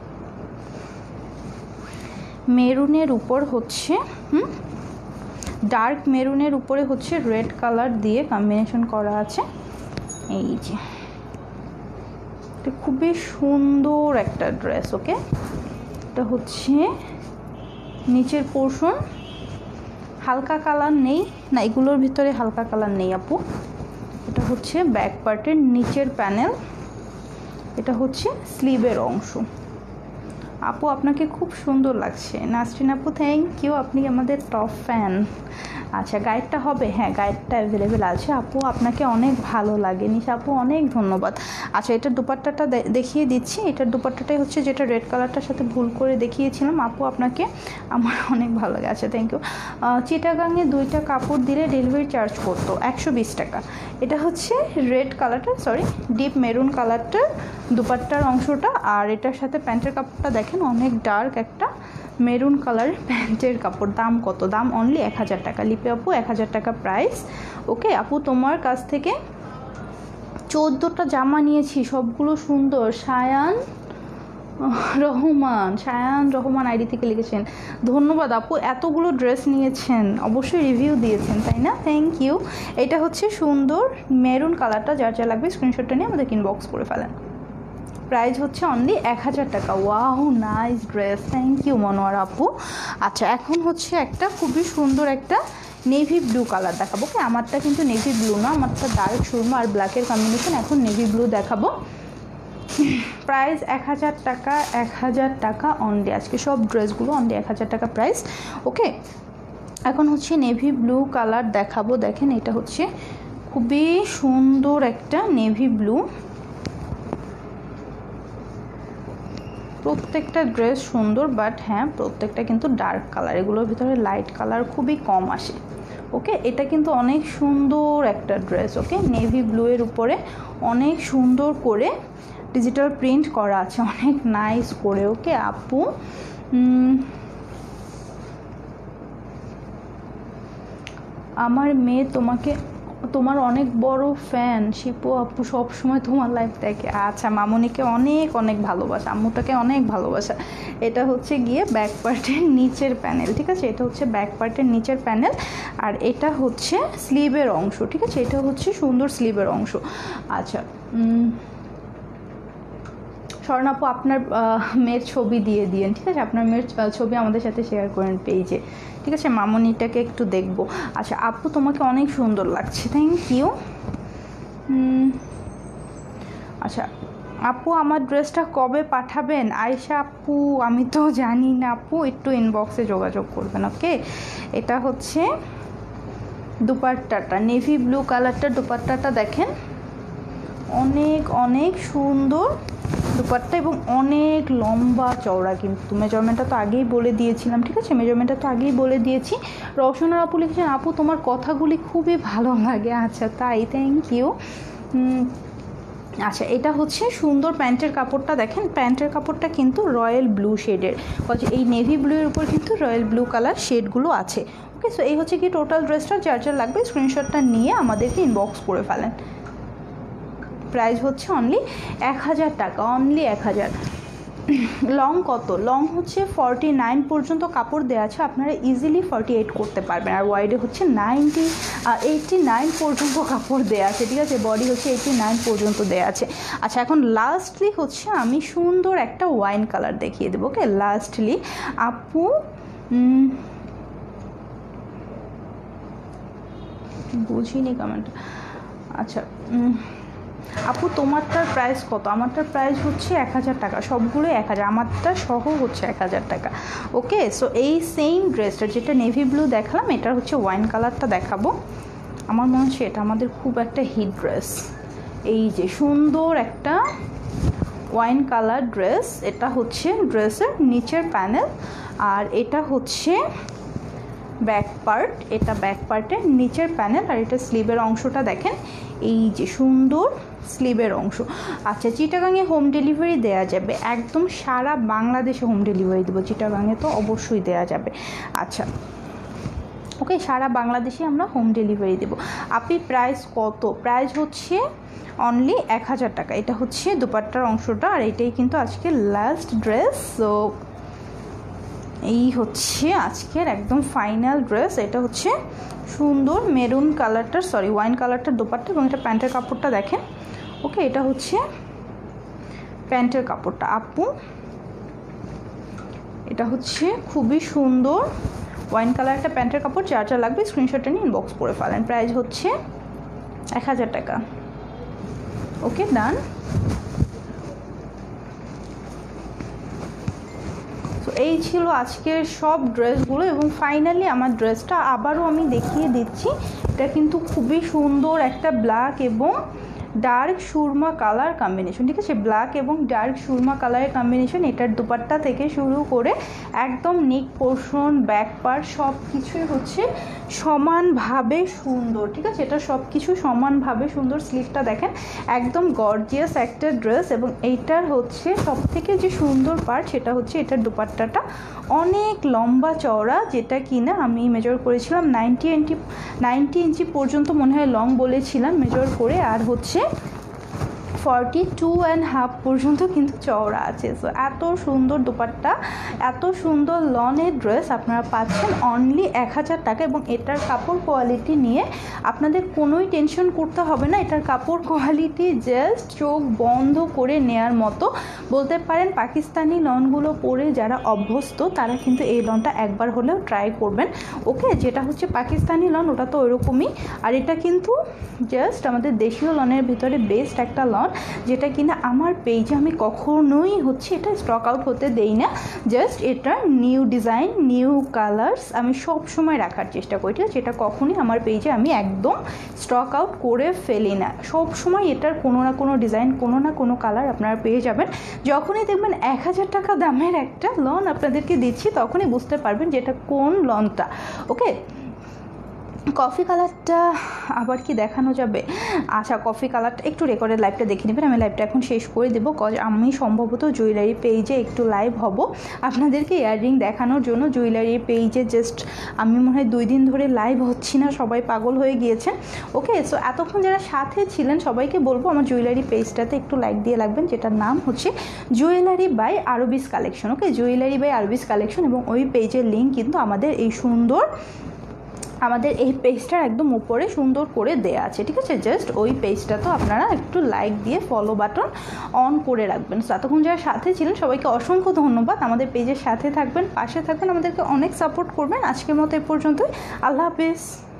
মেরুনের উপর হচ্ছে হুম ডার্ক মেরুনের উপরে হচ্ছে রেড কালার দিয়ে কম্বিনেশন করা আছে। এই যে এটা খুবই সুন্দর একটা ড্রেস। ওকে, এটা হচ্ছে নিচের পোর্শন, হালকা কালার নেই না, এগুলোর ভিতরে হালকা কালার নেই আপু। এটা হচ্ছে ব্যাক পার্টের নিচের প্যানেল, এটা হচ্ছে স্লিভের অংশ। আপু আপনাকে খুব সুন্দর লাগছে। নাসরিন আপু থ্যাংক ইউ, আপনি আমাদের টপ ফ্যান। আচ্ছা, গাইডটা হবে? হ্যাঁ গাইডটা অ্যাভেলেবেল আছে আপু, আপনাকে অনেক ভালো লাগে। নিশা আপু অনেক ধন্যবাদ। আচ্ছা, এটার দুপাট্টাটা দেখিয়ে দিচ্ছি। এটার দুপাট্টাটাই হচ্ছে যেটা রেড কালারটার সাথে ভুল করে দেখিয়েছিলাম। আপু আপনাকে আমার অনেক ভালো লাগে। আচ্ছা থ্যাংক ইউ। চিটাগাংয়ে দুইটা কাপড় দিলে ডেলিভারি চার্জ করতো একশো বিশ টাকা। এটা হচ্ছে রেড কালারটা, সরি ডিপ মেরুন কালারটার দুপাট্টার অংশটা, আর এটার সাথে প্যান্টের কাপড়টা দেখেন অনেক ডার্ক একটা মেরুন কালারের প্যান্টের কাপড়। দাম কত? দাম অনলি এক হাজার টাকা। লিপি আপু এক হাজার টাকা প্রাইস। ওকে আপু, তোমার কাছ থেকে চোদ্দোটা জামা নিয়েছি, সবগুলো সুন্দর। সায়ান রহমান, সায়ান রহমান আইডি থেকে লিখেছেন। ধন্যবাদ আপু, এতগুলো ড্রেস নিয়েছেন, অবশ্যই রিভিউ দিয়েছেন তাই না? Thank you. এটা হচ্ছে সুন্দর মেরুন কালারটা, যার যা লাগবে স্ক্রিনশটটা নিয়ে আমাদেরকে ইনবক্স করে ফেলেন। প্রাইস হচ্ছে অনলি এক হাজার টাকা। Wow nice dress, thank you Monowar আপু। আচ্ছা, এখন হচ্ছে একটা খুবই সুন্দর একটা নেভি ব্লু কালার দেখাবো। ওকে, আমারটা কিন্তু নেভি ব্লু না, আমারটা ডার্ক সুরমা আর ব্ল্যাকের কম্বিনেশন। এখন নেভি ব্লু দেখাবো। প্রাইস এক হাজার টাকা, এক হাজার টাকা অনলি। আজকে সব ড্রেসগুলো অনলি এক হাজার টাকা প্রাইস। ওকে, এখন হচ্ছে নেভি ব্লু কালার দেখাবো। দেখেন এটা হচ্ছে খুবই সুন্দর একটা নেভি ব্লু। প্রত্যেকটা ড্রেস সুন্দর, বাট হ্যাঁ প্রত্যেকটা কিন্তু ডার্ক কালার, এগুলোর ভিতরে লাইট কালার খুবই কম আসে। ওকে, এটা কিন্তু অনেক সুন্দর একটা ড্রেস। ওকে, নেভি ব্লু এর উপরে অনেক সুন্দর করে ডিজিটাল প্রিন্ট করা আছে, অনেক নাইস করে। ওকে আপু, আমার মেয়ে তোমাকে তোমার অনেক বড় ফ্যান শিপু আপু, সব সময় তোমার লাইফ দেখে। আচ্ছা, মামনিকে অনেক অনেক ভালোবাসা, আম্মুটাকে অনেক ভালোবাসা। এটা হচ্ছে গিয়ে ব্যাক পার্টের নিচের প্যানেল, ঠিক আছে, এটা হচ্ছে ব্যাক পার্টের নিচের প্যানেল, আর এটা হচ্ছে স্লিভের অংশ, ঠিক আছে, এটা হচ্ছে সুন্দর স্লিভের অংশ। আচ্ছা, স্বর্ণাপু আপনার মেয়ের ছবি দিয়ে দিয়েন, ঠিক আছে, আপনার মেয়ের ছবি আমাদের সাথে শেয়ার করেন পেজে, ঠিক আছে, মামনিটাকে একটু দেখবো। আচ্ছা আপু, তোমাকে অনেক সুন্দর লাগছে, থ্যাংক ইউ। আচ্ছা আপু, আমার ড্রেসটা কবে পাঠাবেন? আয়শা আপু, আমি তো জানি না আপু, একটু ইনবক্সে যোগাযোগ করবেন। ওকে, এটা হচ্ছে দুপাট্টাটা, নেভি ব্লু কালারটার দুপাট্টাটা দেখেন, অনেক অনেক সুন্দর দুপাট্টা এবং অনেক লম্বা চওড়া, কিন্তু মেজারমেন্টটা তো আগেই বলে দিয়েছিলাম, ঠিক আছে, মেজারমেন্টটা তো আগেই বলে দিয়েছি। রওশনার আপু লিখেছেন, আপু তোমার কথাগুলি খুবই ভালো লাগে। আচ্ছা তাই, থ্যাংক ইউ। আচ্ছা, এটা হচ্ছে সুন্দর প্যান্টের কাপড়টা দেখেন, প্যান্টের কাপড়টা কিন্তু রয়্যাল ব্লু শেডের, এই নেভি ব্লু এর উপর কিন্তু রয়্যাল ব্লু কালার শেডগুলো আছে। ওকে, সো এই হচ্ছে কি টোটাল ড্রেসটা, যার যার লাগবে স্ক্রিনশটটা নিয়ে আমাদেরকে ইনবক্স করে ফেলেন। প্রাইস হচ্ছে অনলি এক হাজার টাকা, অনলি এক হাজার। লং কত? লং হচ্ছে ফর্টি নাইন পর্যন্ত কাপড় দেওয়া আছে, আপনারা ইজিলি ফর্টি এইট করতে পারবেন, আর ওয়াইডে হচ্ছে নাইনটি এইটটি নাইন পর্যন্ত কাপড় দেওয়া আছে, ঠিক আছে, বডি হচ্ছে এইটটি নাইন পর্যন্ত দেওয়া আছে। আচ্ছা, এখন লাস্টলি হচ্ছে আমি সুন্দর একটা ওয়াইন কালার দেখিয়ে দেবো। ওকে, লাস্টলি আপু বুঝিনি কমেন্ট। আচ্ছা আপু, তোমারটার প্রাইস কত? আমারটার প্রাইস হচ্ছে এক হাজার টাকা, সবগুলোই এক হাজার, আমারটা সহ হচ্ছে এক হাজার টাকা। ওকে, সো এই সেম ড্রেসটা যেটা নেভি ব্লু দেখালাম, এটা হচ্ছে ওয়াইন কালারটা দেখাবো। আমার মনে হচ্ছে এটা আমাদের খুব একটা হিট ড্রেস, এই যে সুন্দর একটা ওয়াইন কালার ড্রেস, এটা হচ্ছে ড্রেসের নিচের প্যানেল, আর এটা হচ্ছে ব্যাক পার্ট, এটা ব্যাক পার্টের নিচের প্যানেল, আর এটা স্লিভের অংশটা দেখেন, এই যে সুন্দর স্লিভের অংশ। আচ্ছা, চিটাগাংয়ে হোম ডেলিভারি দেওয়া যাবে, একদম সারা বাংলাদেশে হোম ডেলিভারি দেবো, চিটাগাংয়ে তো অবশ্যই দেওয়া যাবে। আচ্ছা ওকে, সারা বাংলাদেশে আমরা হোম ডেলিভারি দেবো। আপনি প্রাইস কত? প্রাইস হচ্ছে অনলি এক হাজার টাকা। এটা হচ্ছে দুপাট্টার অংশটা, আর এটাই কিন্তু আজকে লাস্ট ড্রেস। সো এই হচ্ছে আজকের একদম ফাইনাল ড্রেস। এটা হচ্ছে সুন্দর মেরুন কালারটার, সরি ওয়াইন কালারটার দোপাট্টা, এবং এটা প্যান্টের কাপড়টা দেখেন। ওকে, এটা হচ্ছে প্যান্টের কাপড়টা আপু, এটা হচ্ছে খুবই সুন্দর ওয়াইন কালার একটা প্যান্টের কাপড়। যার যা লাগবে স্ক্রিনশটটা নিয়ে ইনবক্স করে ফেলেন। প্রাইস হচ্ছে এক হাজার টাকা। ওকে, ডান। তো এই ছিল আজকের সব ড্রেসগুলো, এবং ফাইনালি আমার ড্রেসটা আবারও আমি দেখিয়ে দিচ্ছি। এটা কিন্তু খুবই সুন্দর একটা ব্ল্যাক এবং ডার্ক সুরমা কালার কম্বিনেশন, ঠিক আছে, ব্ল্যাক এবং ডার্ক সুরমা কালারের কম্বিনেশন। এটার দুপাট্টা থেকে শুরু করে একদম নেক পোর্শন, ব্যাক পার্ট সব কিছুই হচ্ছে সমানভাবে সুন্দর, ঠিক আছে, এটা সব কিছু সমানভাবে সুন্দর। স্লিভটা দেখেন, একদম গর্জিয়াস একটা ড্রেস, এবং এইটার হচ্ছে সব থেকে যে সুন্দর পার্ট সেটা হচ্ছে এটার দুপাট্টাটা অনেক লম্বা চওড়া, যেটা কিনা আমি মেজার করেছিলাম নাইনটি ইঞ্চি নাইনটি ইঞ্চি পর্যন্ত মনে হয় লং বলেছিলাম মেজার করে, আর হচ্ছে ফর্টি টু অ্যান্ড হাফ পর্যন্ত কিন্তু চওড়া আছে। সো এত সুন্দর দুপাট্টা, এত সুন্দর লনের ড্রেস আপনারা পাচ্ছেন অনলি এক হাজার টাকা। এবং এটার কাপড় কোয়ালিটি নিয়ে আপনাদের কোনোই টেনশন করতে হবে না। এটার কাপড় কোয়ালিটি জাস্ট চোখ বন্ধ করে নেয়ার মতো বলতে পারেন। পাকিস্তানি লনগুলো পরে যারা অভ্যস্ত তারা কিন্তু এই লনটা একবার হলেও ট্রাই করবেন। ওকে, যেটা হচ্ছে পাকিস্তানি লন ওটা তো ওইরকমই, আর এটা কিন্তু জাস্ট আমাদের দেশীয় লনের ভিতরে বেস্ট একটা লন, যেটা কিনা আমার পেজে আমি কখনোই হচ্ছে এটা স্টক আউট হতে দেই না। জাস্ট এটার নিউ ডিজাইন, নিউ কালার্স আমি সব সময় রাখার চেষ্টা করি, ঠিক আছে, এটা কখনই আমার পেজে আমি একদম স্টক আউট করে ফেলি না। সব সময় এটার কোনো না কোনো ডিজাইন, কোনো না কোনো কালার আপনারা পেয়ে যাবেন। যখনই দেখবেন এক হাজার টাকা দামের একটা লন আপনাদেরকে দিচ্ছি, তখনই বুঝতে পারবেন যে এটা কোন লনটা। ওকে, কফি কালারটা আবার কি দেখানো যাবে? আচ্ছা, কফি কালারটা একটু রেকর্ডের লাইভটা দেখে নেবেন, আমি লাইভটা এখন শেষ করে দেবো। কজ আমি সম্ভবত জুয়েলারি পেজে একটু লাইভ হব আপনাদেরকে ইয়াররিং দেখানোর জন্য। জুয়েলারি পেজে জাস্ট আমি মনে হয় দুই দিন ধরে লাইভ হচ্ছি না, সবাই পাগল হয়ে গিয়েছেন। ওকে, সো এতক্ষণ যারা সাথে ছিলেন সবাইকে বলবো আমার জুয়েলারি পেজটাতে একটু লাইক দিয়ে রাখবেন, যেটার নাম হচ্ছে jewellery by Arbis collection. Okay, jewellery by Arbis collection, এবং ওই পেজের লিঙ্ক কিন্তু আমাদের এই সুন্দর আমাদের এই পেজটার একদম উপরে সুন্দর করে দেয়া আছে, ঠিক আছে? জাস্ট ওই পেজটা তো আপনারা একটু লাইক দিয়ে ফলো বাটন অন করে রাখবেন। সো এতক্ষণ যারা সাথে ছিলেন সবাইকে অসংখ্য ধন্যবাদ। আমাদের পেজের সাথে থাকবেন, পাশে থাকবেন, আমাদেরকে অনেক সাপোর্ট করবেন। আজকের মতো এ পর্যন্তই, আল্লাহ হাফেজ।